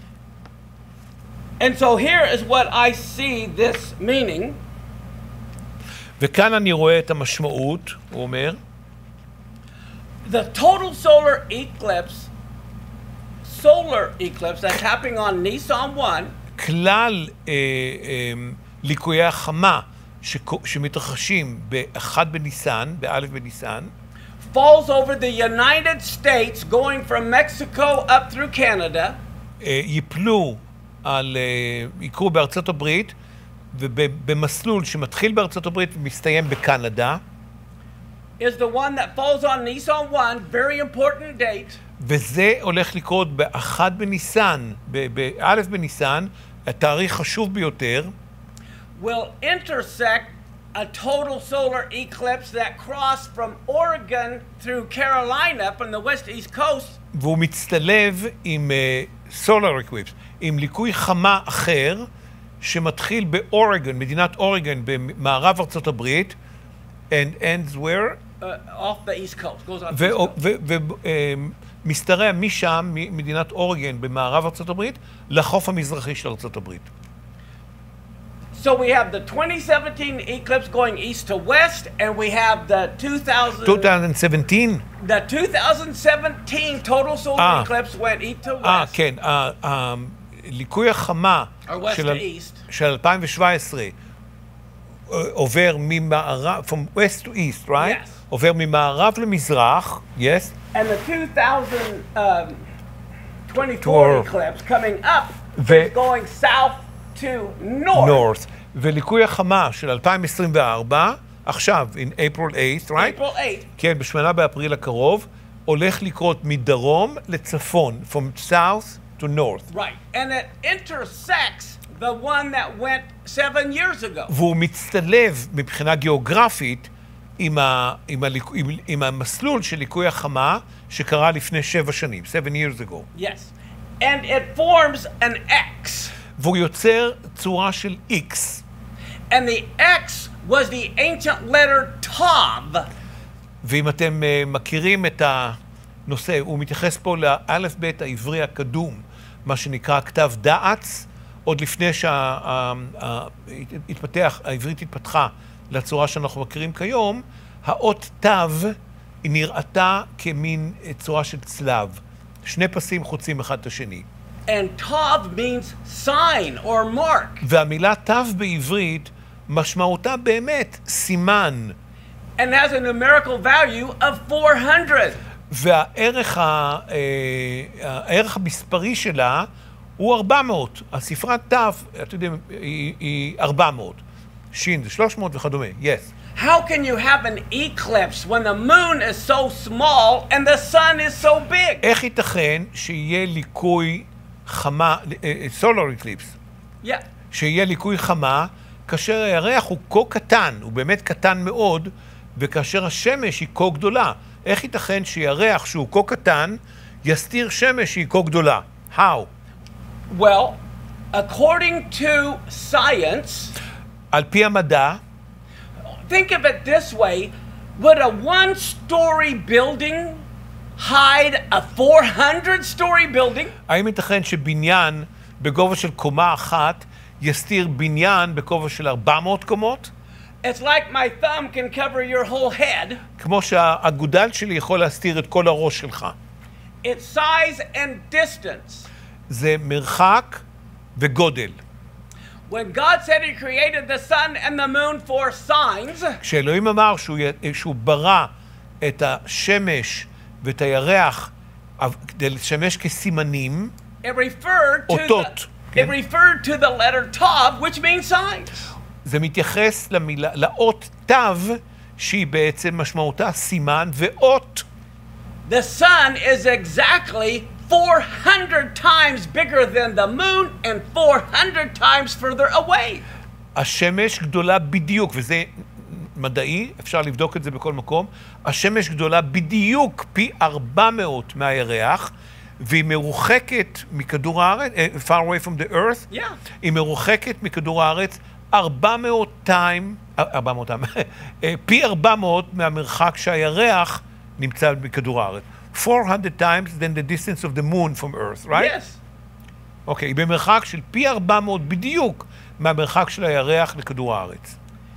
And so here is what I see this meaning. וכאן אני רואה את המשמעות, הוא אומר, The total solar eclipse, solar eclipse that's happening on Nisan one, כלל אה, אה, ליקויי החמה שק- שמתרחשים באחד בניסן, באלף בניסן, falls over the United States going from Mexico up through Canada, אה, ייפלו על, אה, יקרו בארצות הברית, ובמסלול שמתחיל בארצות הברית ומסתיים בקנדה, is the one that falls on Nisan one, very important date. וזה הולך לקרות באחד בניסן, ב- באלף בניסן, התאריך חשוב ביותר, will intersect a total solar eclipse that crossed from Oregon through Carolina from the west east coast והוא מצטלב עם סולר אקליפס, עם ליקוי חמה אחר, שמתחיל באורגון, מדינת אורגון, במערב ארצות הברית, and ends where? uh, off the east coast, goes off the east coast. ומשתרע משם, ממדינת אורגון, במערב ארצות הברית, לחוף המזרחי של ארצות הברית. So we have the twenty seventeen eclipse going east to west, and we have the two thousand, twenty seventeen? the two thousand seventeen total solar Ah. eclipse went east to west. אה, כן, ה- ה- ליקוי החמה Or west של to ה- east. של אלפיים שבע עשרה אה, עובר ממערב, from west to east, right? Yes. עובר ממערב למזרח, yes? And the two thousand twenty-four Four. eclipse coming up Ve- is going south to north. north. וליקוי החמה של אלפיים עשרים וארבע, עכשיו, in April eighth, right? April eighth. כן, בשמונה באפריל הקרוב, הולך לקרות מדרום לצפון, from south to north. Right. And it intersects the one that went seven years ago. והוא מצטלב מבחינה גיאוגרפית עם, ה, עם, הליק, עם, עם המסלול של ליקוי החמה שקרה לפני שבע שנים, seven years ago. Yes. And it forms an X. והוא יוצר צורה של X. And the X was the ancient letter Tav. ואם אתם uh, מכירים את הנושא, הוא מתייחס פה לאלף בית העברי הקדום, מה שנקרא כתב דעץ, עוד לפני שהתפתח, העברית התפתחה לצורה שאנחנו מכירים כיום, האות תו היא נראתה כמין צורה של צלב. שני פסים חוצים אחד את השני. And Tav means sign or mark. והמילה תו בעברית משמעותה באמת סימן. And has a numerical value of four hundred. והערך ה, אה, הערך המספרי שלה הוא ארבע מאות. הספרת תו, אתם יודעים, היא, היא ארבע מאות. שין זה שלוש מאות וכדומה, yes. How can you have an eclipse when the moon is so small and the sun is so big? איך ייתכן שיהיה ליקוי חמה, סולר אקליפס, Yeah. שיהיה ליקוי חמה, כאשר הירח הוא כה קטן, הוא באמת קטן מאוד, וכאשר השמש היא כה גדולה. איך ייתכן שירח שהוא כה קטן, יסתיר שמש שהיא כה גדולה? How? Well, according to science, על פי המדע, think of it this way, would a one-story building hide a four hundred story building? האם ייתכן שבניין בגובה של קומה אחת יסתיר בניין בגובה של ארבע מאות קומות? It's like my thumb can cover your whole head. כמו שהאגודל שלי יכול להסתיר את כל הראש שלך. It's size and distance. זה מרחק וגודל. When God said he created the sun and the moon for signs, כשאלוהים אמר שהוא, שהוא ברא את השמש ואת הירח כדי לשמש כסימנים, it referred to אותות, the, כן? it referred to the letter tav, which means signs. זה מתייחס למילה, לאות תו, שהיא בעצם משמעותה סימן, ואות. The sun is exactly four hundred times bigger than the moon and four hundred times further away. השמש גדולה בדיוק, וזה מדעי, אפשר לבדוק את זה בכל מקום. השמש גדולה בדיוק פי ארבע מאות מהירח, והיא מרוחקת מכדור הארץ, far away from the earth. Yeah. היא מרוחקת מכדור הארץ ארבע מאות טיים, ארבע מאות טיים, פי ארבע מאות מהמרחק שהירח נמצא בכדור הארץ. four hundred times than the distance of the moon from earth, right? Yes. אוקיי, okay, במרחק של פי ארבע מאות בדיוק מהמרחק של הירח לכדור הארץ.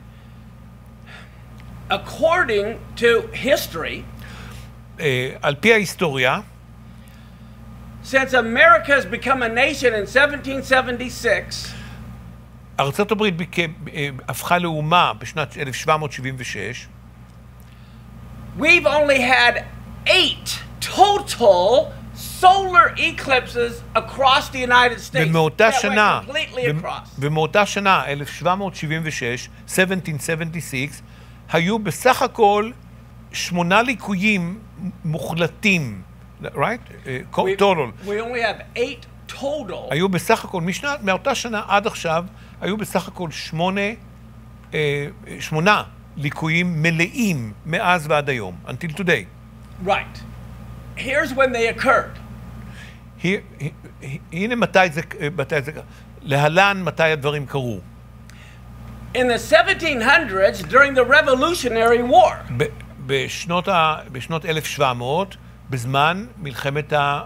According to history, uh, על פי ההיסטוריה, since America has become a nation in seventeen seventy-six, ארצות הברית הפכה לאומה בשנת אלף שבע מאות שבעים ושש, we've only had eight total solar eclipses across the United States. ומאותה that שנה, went completely across. ומאותה שנה, אלף שבע מאות שבעים ושש, seventeen seventy-six, היו בסך הכל שמונה ליקויים מוחלטים, right? Uh, We, total. we only have eight total. היו בסך הכל, משנת, מאותה שנה עד עכשיו, היו בסך הכל שמונה, אה, שמונה ליקויים מלאים מאז ועד היום, until today. Right. Here's when they occurred. Here, הנה מתי זה, מתי זה, להלן מתי הדברים קרו. In the seventeen hundreds, during the Revolutionary War, ב, בשנות, ה, בשנות אלף שבע מאות, בזמן מלחמת, ה,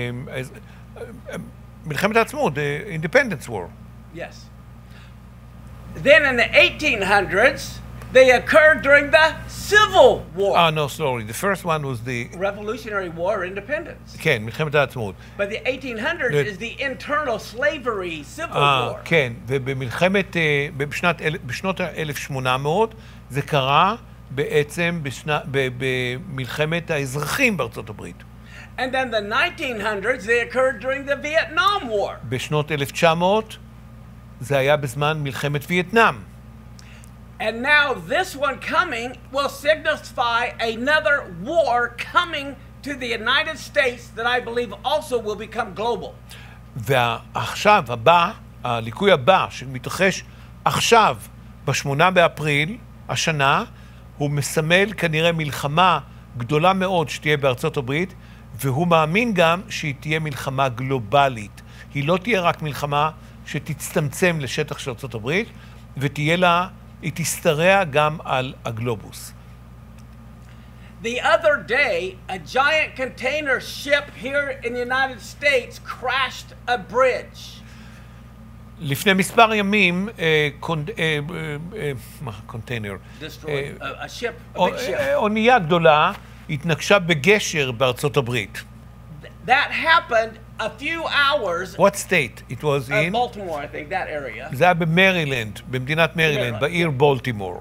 מלחמת העצמאות, the Independence War. yes. Then in the eighteen hundreds, they occurred during the Civil War. Ah, no, sorry. The first one was the... Revolutionary War, independence. כן, מלחמת העצמאות. But the eighteen hundreds The- is the internal slavery civil אה, war. כן, ובמלחמת, אה, בשנת, אל- בשנות ה-אלף שמונה מאות, זה קרה בעצם בשנה, ב, במלחמת האזרחים בארצות הברית. And then the nineteen hundreds, they occurred during the Vietnam War. בשנות אלף תשע מאות, זה היה בזמן מלחמת וייטנאם. And now this one coming will signify another war coming to the United States that I believe also will become global. ועכשיו, הבא, הליקוי הבא שמתרחש עכשיו, בשמונה באפריל, השנה, הוא מסמל כנראה מלחמה גדולה מאוד שתהיה בארצות הברית, והוא מאמין גם שהיא תהיה מלחמה גלובלית. היא לא תהיה רק מלחמה שתצטמצם לשטח של ארצות הברית, ותהיה לה, היא תשתרע גם על הגלובוס. The other day, a giant container ship here in the United States crashed a bridge. לפני מספר ימים, אה, קונ... אה, אה, מה, קונטיינר? Destroyed אה, a, a ship, a או- big ship. אה, אונייה גדולה התנגשה בגשר בארצות הברית. That happened a few hours. What state? It was Uh, in? Baltimore, I think, that area. זה היה במרילנד, במדינת מרילנד, מרילנד. בעיר בולטימור.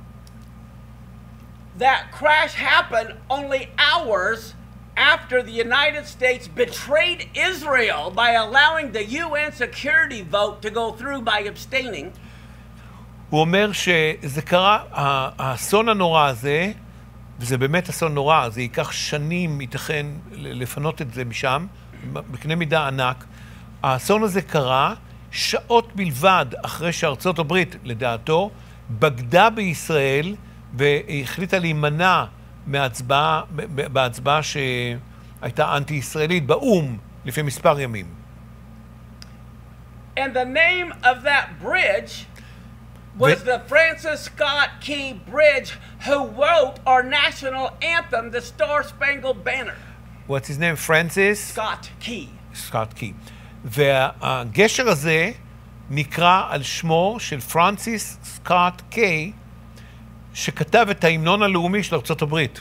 That crash happened only hours after the United States betrayed Israel by allowing the U N security vote to go through by abstaining. הוא אומר שזה קרה, ה- האסון הנורא הזה, וזה באמת אסון נורא, זה ייקח שנים, ייתכן ל- לפנות את זה משם, בקנה מידה ענק. האסון הזה קרה שעות בלבד אחרי שארצות הברית, לדעתו, בגדה בישראל והחליטה להימנע מהצבעה, ב- בהצבעה שהייתה אנטי-ישראלית באום לפני מספר ימים. And the name of that bridge was Ve- the Francis Scott Key Bridge, who wrote our national anthem, the Star Spangled Banner. What's his name? Francis? Scott Key. סקוט קי. והגשר הזה נקרא על שמו של פרנסיס סקוט קיי, שכתב את ההמנון הלאומי של ארצות הברית.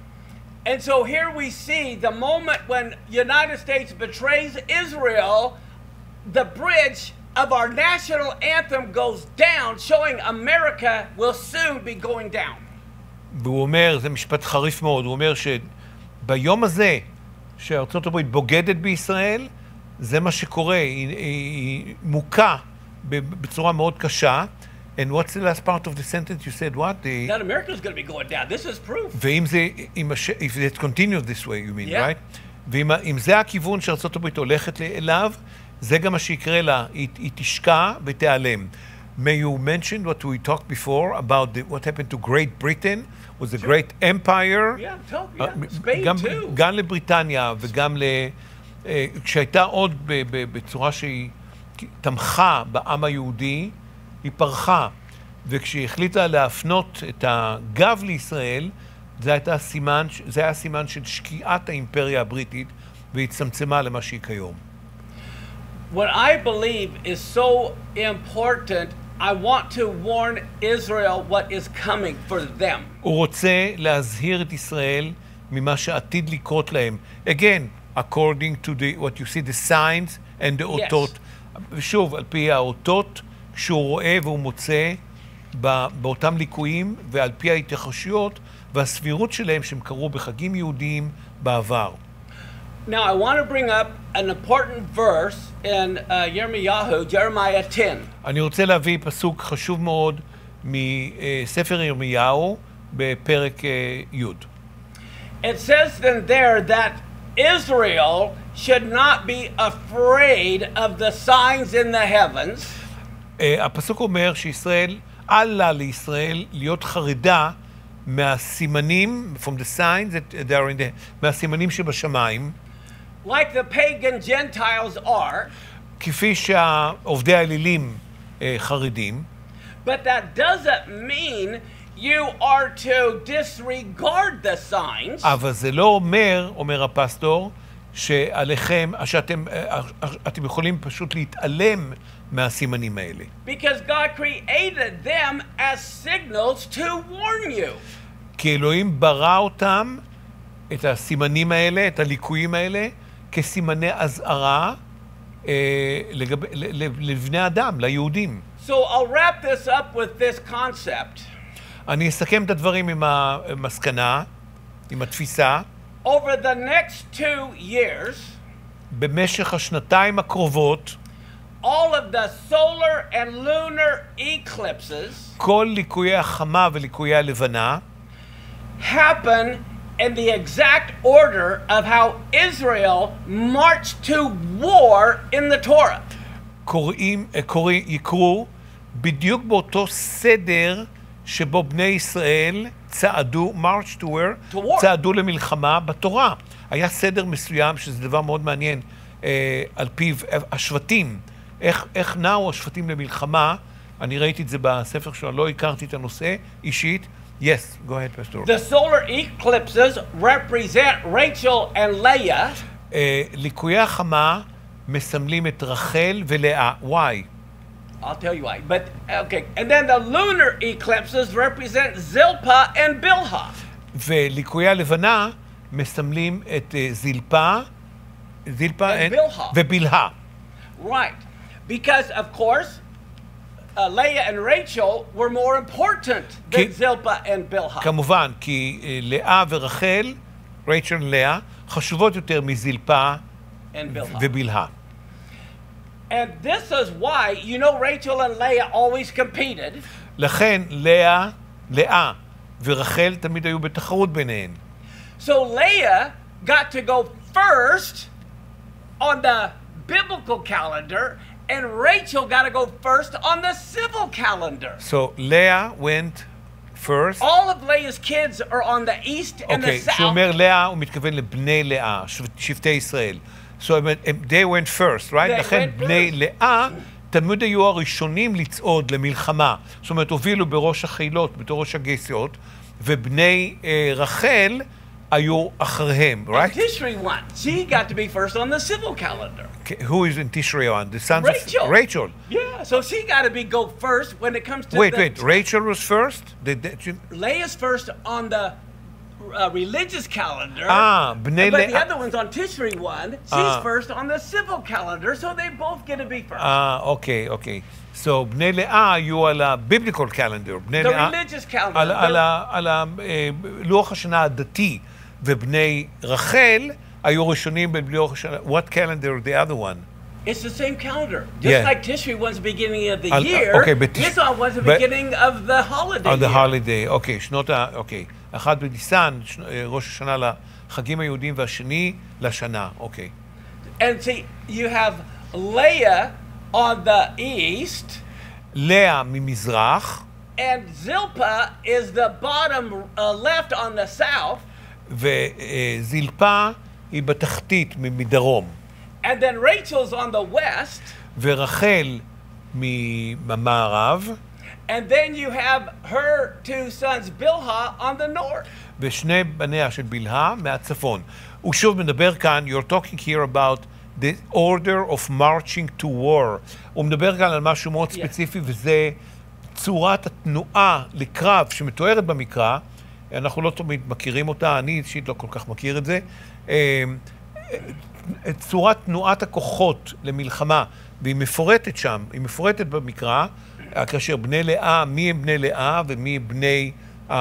And so here we see the moment when United States betrays Israel, the bridge of our national anthem goes down, showing America will soon be going down. והוא אומר, זה משפט חריף מאוד, הוא אומר שביום הזה שארצות הברית בוגדת בישראל, זה מה שקורה, היא, היא מוכה בצורה מאוד קשה. And what's the last part of the sentence? You said what? The... That America's going to be going down. This is proof. ואם זה, if it continues this way, you mean, Yeah. right? ואם זה הכיוון שארצות הברית הולכת אליו, זה גם מה שיקרה לה, היא, היא תשקע ותיעלם. May you mention what we talked before about the, what happened to Great Britain, was a great empire. Yeah, tell me. Yeah. Spain גם, too. גם לבריטניה וגם ל... כשהייתה עוד בצורה שהיא תמכה בעם היהודי, היא פרחה, וכשהיא החליטה להפנות את הגב לישראל, זה היה הסימן, זה היה הסימן של שקיעת האימפריה הבריטית, והצטמצמה למה שהיא כיום. What I believe is so important, I want to warn Israel what is coming for them. הוא רוצה להזהיר את ישראל ממה שעתיד לקרות להם. Again, according to the, what you see, the signs and the אותות. ושוב, על פי האותות, שהוא רואה והוא מוצא באותם ליקויים, ועל פי ההתרחשויות והסבירות שלהם שהם קרו בחגים יהודיים בעבר. Now I want to bring up an important verse in uh, Yirmiyahu, Jeremiah ten. אני רוצה להביא פסוק חשוב מאוד מספר ירמיהו בפרק י'. It says then there that Israel should not be afraid of the signs in the heavens. הפסוק אומר שישראל, אל לה לישראל להיות חרדה מהסימנים, from the signs that they are in the, מהסימנים שבשמיים. Like the pagan Gentiles are. כפי שהעובדי האלילים חרדים. But that doesn't mean you are to disregard the signs. אבל זה לא אומר, אומר הפסטור, שעליכם, שאתם אתם יכולים פשוט להתעלם מהסימנים האלה. Because God created them as signals to warn you. כי אלוהים ברא אותם, את הסימנים האלה, את הליקויים האלה, כסימני אזהרה אה, לגב, לבני אדם, ליהודים. So I'll wrap this up with this concept. אני אסכם את הדברים עם המסקנה, עם התפיסה. Over the next two years, במשך השנתיים הקרובות, all of the solar and lunar eclipses כל ליקויי החמה וליקויי הלבנה happen in the exact order of how Israel marched to war in the Torah. קוראים, קוראים, יקרו בדיוק באותו סדר שבו בני ישראל צעדו, march to where? To war. צעדו למלחמה בתורה. היה סדר מסוים, שזה דבר מאוד מעניין, אה, על פיו השבטים, איך, איך נעו השבטים למלחמה. אני ראיתי את זה בספר שלו, לא הכרתי את הנושא אישית. Yes, go ahead, Pastor. The solar eclipses represent Rachel and Leah. Uh, ליקויי החמה מסמלים את רחל ולאה. Why? I'll tell you why. But okay, and then the lunar eclipses represent Zilpah and Bilhah. וליקויי הלבנה מסמלים את uh, זילפה, זילפה And Bilhah. ובלהה. Right. Because of course Uh, Leah and Rachel were more important than Ki- Zilpah and Bilhah. כמובן, כי uh, לאה ורחל, רייצ'ל ולאה, חשובות יותר מזילפה And Bilhah. ובלהה. And this is why, you know, Rachel and Leah always competed. לכן לאה, לאה ורחל תמיד היו בתחרות ביניהן. So Leah got to go first on the biblical calendar, and Rachel got to go first on the civil calendar. So Leah went first. All of Leah's kids are on the east and אוקיי, the כשהוא south. אומר לאה, הוא מתכוון לבני לאה, שבטי ישראל. So they went first, right? They לכן went בני first. לאה תמיד היו הראשונים לצעוד למלחמה. זאת אומרת, הובילו בראש החילות, בתור ראש הגייסות, ובני אה, רחל היו אחריהם, On right? Tishri one, she got to be first on the civil calendar. Okay, who is in Tishrei on? The sons Rachel. of Rachel. Yeah, so she got to be go first when it comes to Wait, the wait, Rachel was first? The, the, she- Leah's first on the uh, religious calendar. Ah, Bnei but the Leah. other one's on Tishri one. She's Ah. first on the civil calendar, so they both get to be first. אה, אוקיי, אוקיי. So, בני לאה היו על ה-biblical calendar. בני the לאה... religious calendar. על, the- על, ה- על ה- אה, לוח השנה הדתי, ובני רחל היו ראשונים בלוח השנה. What calendar the other one? It's the same calendar. Just Yeah. like Tishri one's the beginning of the Al- year, okay, but Tish- Nisan one's the but- beginning of the holiday On the year. holiday, אוקיי, שנות ה... אוקיי. אחד בניסן, ש- אה, ראש השנה לחגים היהודים, והשני לשנה, אוקיי. And see, you have Leah on the east, לאה ממזרח, and Zilpah is the bottom uh, left on the south, וזלפה היא בתחתית מדרום. and then Rachel's on the west, ורחל ממערב, and then you have her two sons Bilhah on the north. ושני בניה של בלהה מהצפון. הוא שוב מדבר כאן, you're talking here about the order of marching to war. הוא מדבר כאן על משהו מאוד ספציפי, וזה צורת התנועה לקרב שמתוארת במקרא. אנחנו לא תמיד מכירים אותה, אני אישית לא כל כך מכיר את זה. צורת תנועת הכוחות למלחמה, והיא מפורטת שם, היא מפורטת במקרא, כאשר בני לאה, מי הם בני לאה ומי הם בני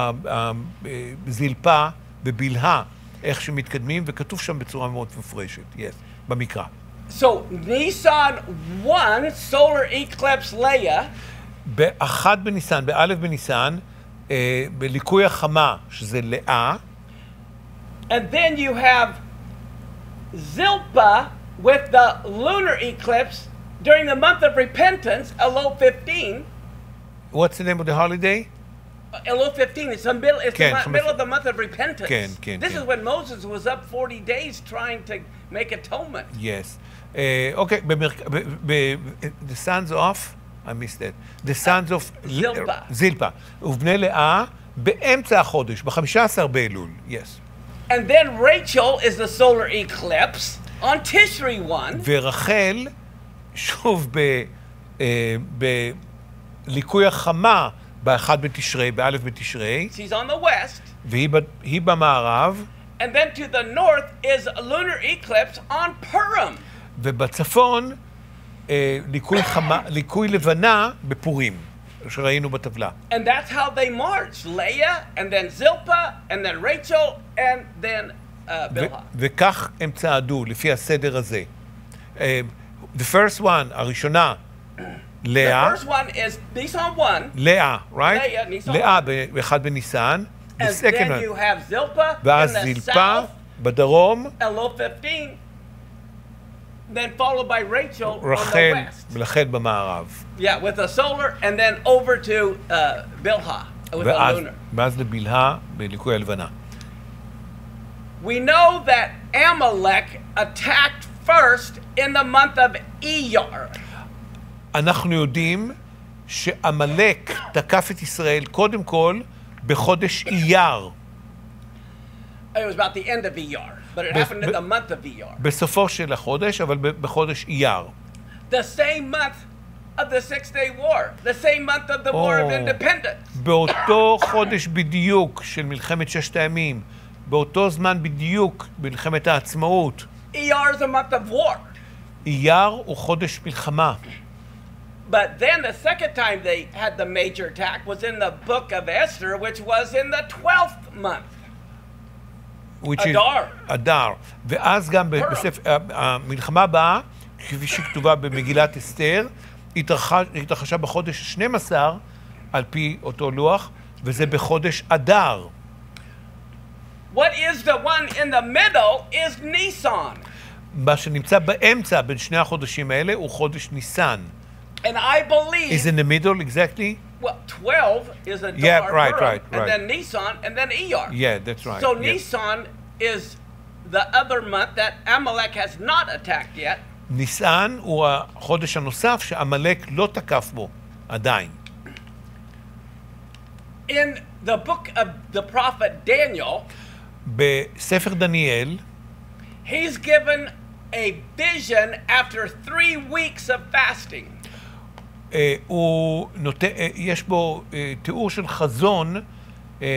זלפה ובלהה, איך שמתקדמים, וכתוב שם בצורה מאוד מפורשת, yes, במקרא. So Nisan one, solar eclipse Leah, באחד בניסן, באלף בניסן, אה, בליקוי החמה, שזה לאה, and then you have Zilpah with the lunar eclipse during the month of repentance, Elul fifteen. what's the name of the holiday? Elul fifteen, it's the middle, it's Ken, the come middle on. of the month of repentance. Ken, Ken, this Ken. is when Moses was up forty days trying to make atonement. Yes. אה, אוקיי, במרכ... ב... ב... the sons of, I missed that, the sons of זילפה. זילפה, ובני לאה באמצע החודש, ב-חמישה עשר באלול, yes. And then Rachel is the solar eclipse on Tishri one. ורחל, שוב ב... אה, בליקוי החמה, באחד בתשרי, באלף בתשרי, She's on the west. והיא ב... היא במערב, And then to the north is a lunar eclipse on Purim. ובצפון, אה, ליקוי, חמה, ליקוי לבנה בפורים, שראינו בטבלה. And that's how they marched. Leah, and then Zilpah, and then Rachel, and then uh, ו- Bilhah. וכך הם צעדו, לפי הסדר הזה. אה, the first one, הראשונה, The לאה, first one is Nisan one, לאה, right? לאה, ניסן. לאה ב- באחד בניסן. The and second then you one, have Zilpah in ואז the זלפה south, בדרום, Elul fifteen, then followed by Rachel on the רחל, west. ולחל במערב. Yeah, with the solar, and then over to uh, Bilhah with the ואז, lunar. ואז לבלהה בליקוי הלבנה. We know that Amalek attacked first in the month of Iyar. אנחנו יודעים שעמלק תקף את ישראל קודם כל בחודש אייר. It was about the end of Iyar, but it Bes- happened in be- the month of Iyar. בסופו של החודש, אבל ב- בחודש אייר. The same month of the Six Day War, the same month of the War of Oh. Independence. באותו חודש בדיוק של מלחמת ששת הימים, באותו זמן בדיוק מלחמת העצמאות, Iyar is a month of war. אייר הוא חודש מלחמה. But then the second time they had the major attack was in the book of Esther, which was in the twelfth month. which is- אדר. אדר. ואז גם ב- בספר, ה- המלחמה הבאה, כפי שכתובה במגילת אסתר, התרחש- התרחשה בחודש ה-שנים עשר, על פי אותו לוח, וזה בחודש אדר. What is the one in the middle is Nisan. מה שנמצא באמצע בין שני החודשים האלה הוא חודש ניסן. And I believe, Is in the middle exactly? well, twelve is a Yeah, Dar right, Purim, right, and right. then Nisan, and then Iyar. Yeah, that's right. So yeah. Nisan is the other month that Amalek has not attacked yet. ניסן הוא החודש הנוסף שעמלק לא תקף בו עדיין. In the book of the prophet Daniel, בספר דניאל, he's given a vision after three weeks of fasting. אה, הוא נות... אה, יש בו אה, תיאור של חזון אה,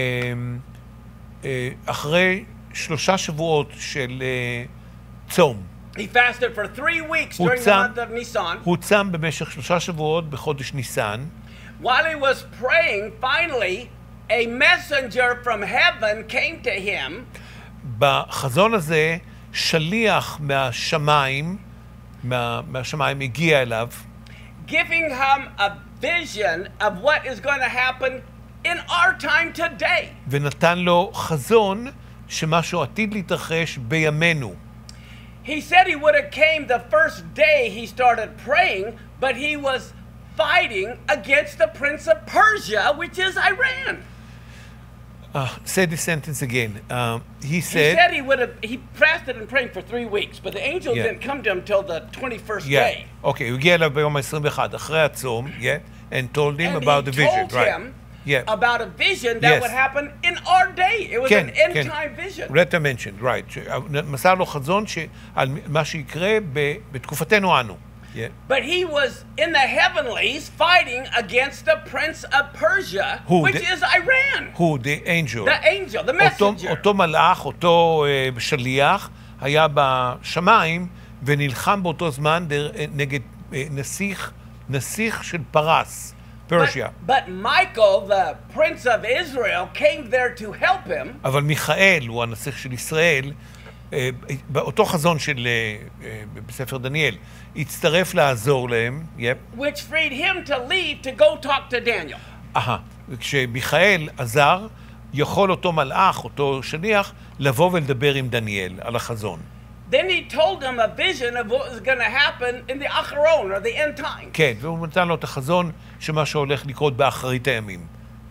אה, אחרי שלושה שבועות של אה, צום. He fasted for three weeks הוא during the צם, month of Nisan. הוא צם במשך שלושה שבועות בחודש ניסן. While he was praying, finally, a messenger from heaven came to him. בחזון הזה, שליח מהשמיים, מה, מהשמיים הגיע אליו, giving him a vision of what is going to happen in our time today. ונתן לו חזון שמשהו עתיד להתרחש בימינו. He said he would have came the first day he started praying, but he was fighting against the prince of Persia, which is Iran. Uh, say the sentence again. Um, he He said, said he would have, he fasted and prayed for three weeks, but the angel Yeah. didn't come to him till the twenty-first yeah, day. okay, הוא הגיע אליו ביום ה-עשרים ואחד, אחרי הצום, yeah, and told him And about he the vision, told right? him Yeah. about a vision that Yes. would happen in our day. It was כן, an end כן. time vision. רטה mentioned, right. ש- מסר לו חזון ש- על מה שיקרה ב- בתקופתנו אנו. Yeah. But he was in the heavenlies fighting against the prince of Persia, Who? which The- is Iran. הוא, the angel. The angel, the אותו, messenger. אותו מלאך, אותו uh, שליח, היה בשמיים ונלחם באותו זמן דר, נגד uh, נסיך, נסיך של פרס, פרשיה. But, but Michael, the prince of Israel, came there to help him. אבל מיכאל, הוא הנסיך של ישראל, uh, באותו חזון של uh, uh, בספר דניאל, הצטרף לעזור להם, yep. Which freed him to leave to go talk to Daniel. אהה, כשמיכאל עזר, יכול אותו מלאך, אותו שליח, לבוא ולדבר עם דניאל על החזון. Then he told him a vision of what was going to happen in the Acharon, or the end time. כן, והוא נתן לו את החזון שמה שהולך לקרות באחרית הימים.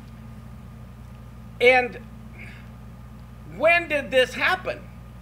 And when did this happen?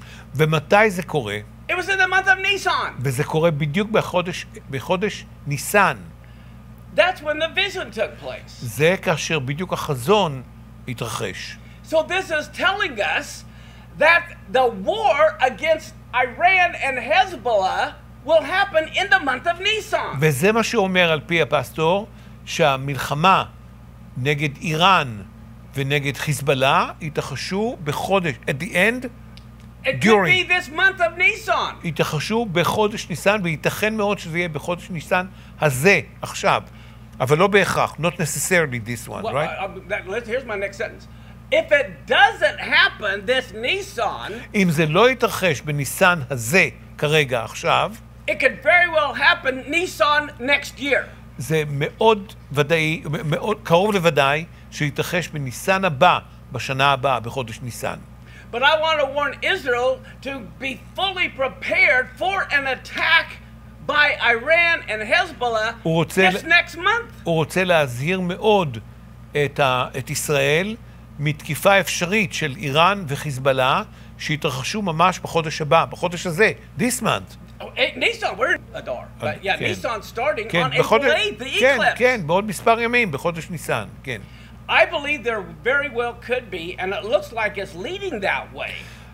ומתי זה קורה? It was in the month of Nisan. וזה קורה בדיוק בחודש, בחודש ניסן. That's when the vision took place. זה כאשר בדיוק החזון התרחש. So this is telling us that the war against Iran and Hezbollah will happen in the month of Nisan. וזה מה שאומר על פי הפסטור, שהמלחמה נגד איראן ונגד חיזבאללה התרחשו בחודש, at the end, It could during. be this month of Nisan. התרחשו בחודש ניסן, וייתכן מאוד שזה יהיה בחודש ניסן הזה, עכשיו. אבל לא בהכרח, not necessarily this one, Well, right? uh, uh, that, let's, here's my next sentence. If it doesn't happen this Nisan, אם זה לא יתרחש בניסן הזה, כרגע, עכשיו, it could very well happen Nisan next year. זה מאוד ודאי, מאוד קרוב לוודאי, שיתרחש בניסן הבא, בשנה הבאה, בחודש ניסן. But I want to warn Israel to be fully prepared for an attack by Iran and Hezbollah הוא רוצה, this next month. הוא רוצה להזהיר מאוד את, ה, את ישראל מתקיפה אפשרית של איראן וחיזבאללה שהתרחשו ממש בחודש הבא, בחודש הזה, this month. Oh, eh, Nisan, we're in Adar. But yeah, כן. Nisan starting כן, on April בחודש, eighth, the כן, eclipse. כן, בעוד מספר ימים, בחודש ניסן, כן. I believe there very well could be, and it looks like it's leading that way.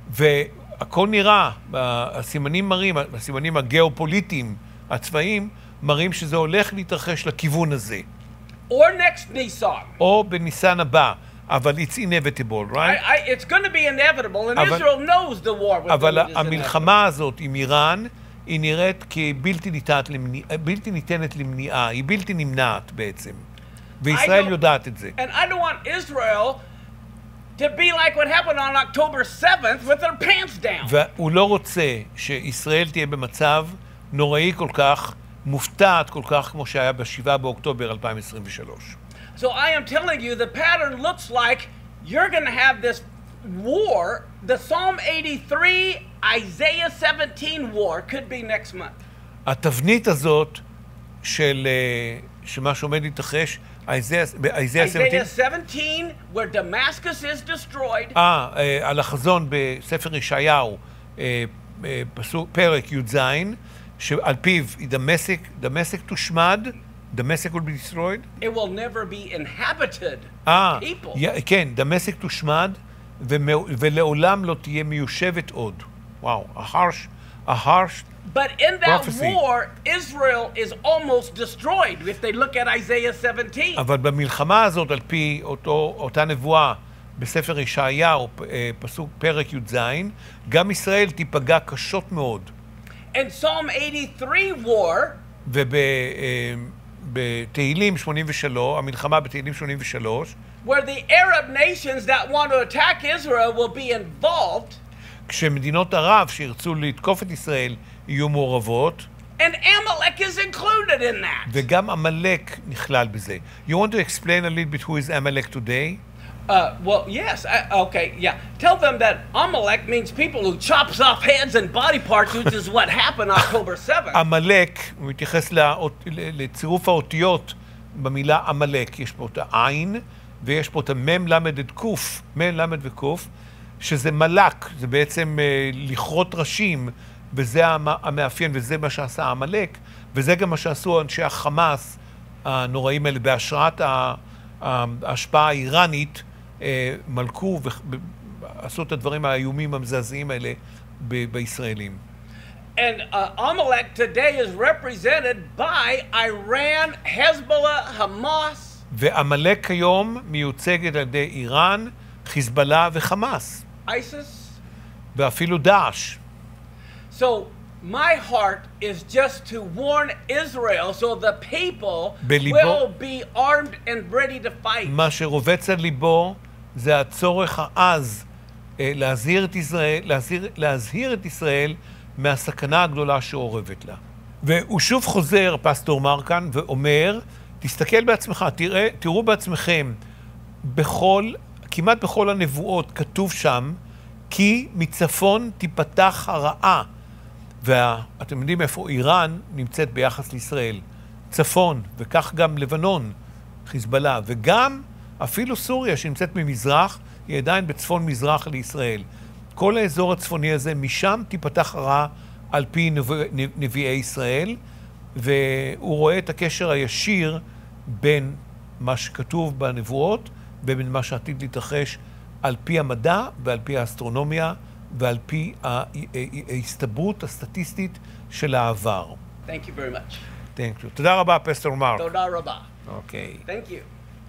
והכל נראה, הסימנים מראים, הסימנים הגיאופוליטיים, הצבאיים, מראים שזה הולך להתרחש לכיוון הזה. Or next Nisan. או בניסן הבא, אבל it's inevitable, I, right? I, it's going to be inevitable, and אבל- Israel knows the war with אבל them is inevitable. המלחמה הזאת עם איראן, היא נראית כבלתי ניתנת למניעה, בלתי ניתנת למניעה, היא בלתי נמנעת בעצם. וישראל I don't- יודעת את זה. And I don't want Israel to be like what happened on October seventh with their pants down. והוא לא רוצה שישראל תהיה במצב נוראי כל כך, מופתעת כל כך, כמו שהיה בשבעה באוקטובר אלפיים עשרים ושלוש. So I am telling you, the pattern looks like you're going to have this war, the Psalm eighty-three, Isaiah seventeen war could be next month. התבנית הזאת של אה, שמה שעומד להתרחש, באיזיה Isaiah שבע עשרה, seventeen, where Damascus is destroyed. אה, אה, על החזון בספר ישעיהו, אה, אה, פסוק, פרק י"ז, שעל פיו דמשק, דמשק תושמד, דמשק will be destroyed. It will never be inhabited אה, by people. י- כן, דמשק תושמד, ומא- ולעולם לא תהיה מיושבת עוד. וואו, a harsh, a harsh But in that prophecy. war, Israel is almost destroyed if they look at Isaiah seventeen. אבל במלחמה הזאת, על פי אותו, אותה נבואה בספר ישעיהו, פ- אה, פסוק פרק י"ז, גם ישראל תיפגע קשות מאוד. In Psalm eighty-three war, ובתהילים שמונים ושלוש, המלחמה בתהילים שמונים ושלוש, where the Arab nations that want to attack Israel will be involved, כשמדינות ערב שירצו לתקוף את ישראל יהיו מעורבות, and Amalek is included in that. וגם עמלק נכלל בזה. You want to explain a little bit who is Amalek today? Uh, well, yes. I, okay, yeah. Tell them that Amalek means people who chops off heads and body parts, which is what happened October seventh. עמלק, הוא מתייחס לאות- ל- לצירוף האותיות במילה עמלק. יש פה את העין, ויש פה את המם למד את קוף, מם למד וקוף, שזה מלק, זה בעצם אה, לכרות ראשים, וזה המ- המאפיין, וזה מה שעשה עמלק, וזה גם מה שעשו אנשי החמאס הנוראים האלה, בהשראת ה- ה- ההשפעה האיראנית, אה, מלכו ועשו את הדברים האיומים המזעזעים האלה ב- בישראלים. And uh, Amalek today is represented by Iran, Hezbollah, Hamas, ועמלק כיום מיוצגת על ידי איראן, חיזבאללה וחמאס, ISIS. ואפילו דאעש. So my heart is just to warn Israel so the people בליבו- will be armed and ready to fight. מה שרובץ על ליבו זה הצורך העז אה, להזהיר את ישראל, להזהיר, להזהיר את ישראל מהסכנה הגדולה שאורבת לה. והוא שוב חוזר, פסטור מרק כאן, ואומר, תסתכל בעצמך, תראה, תראו בעצמכם, בכל, כמעט בכל הנבואות כתוב שם, כי מצפון תיפתח הרעה. ואתם יודעים איפה איראן נמצאת ביחס לישראל. צפון, וכך גם לבנון, חיזבאללה, וגם אפילו סוריה שנמצאת ממזרח, היא עדיין בצפון מזרח לישראל. כל האזור הצפוני הזה, משם תיפתח הרעה על פי נביא, נביאי ישראל, והוא רואה את הקשר הישיר בין מה שכתוב בנבואות ובין מה שעתיד להתרחש על פי המדע ועל פי האסטרונומיה ועל פי ההסתברות הסטטיסטית של העבר. Thank you very much. Thank you. תודה רבה, פסטור מרק. Toda Rabah. אוקיי. Thank you.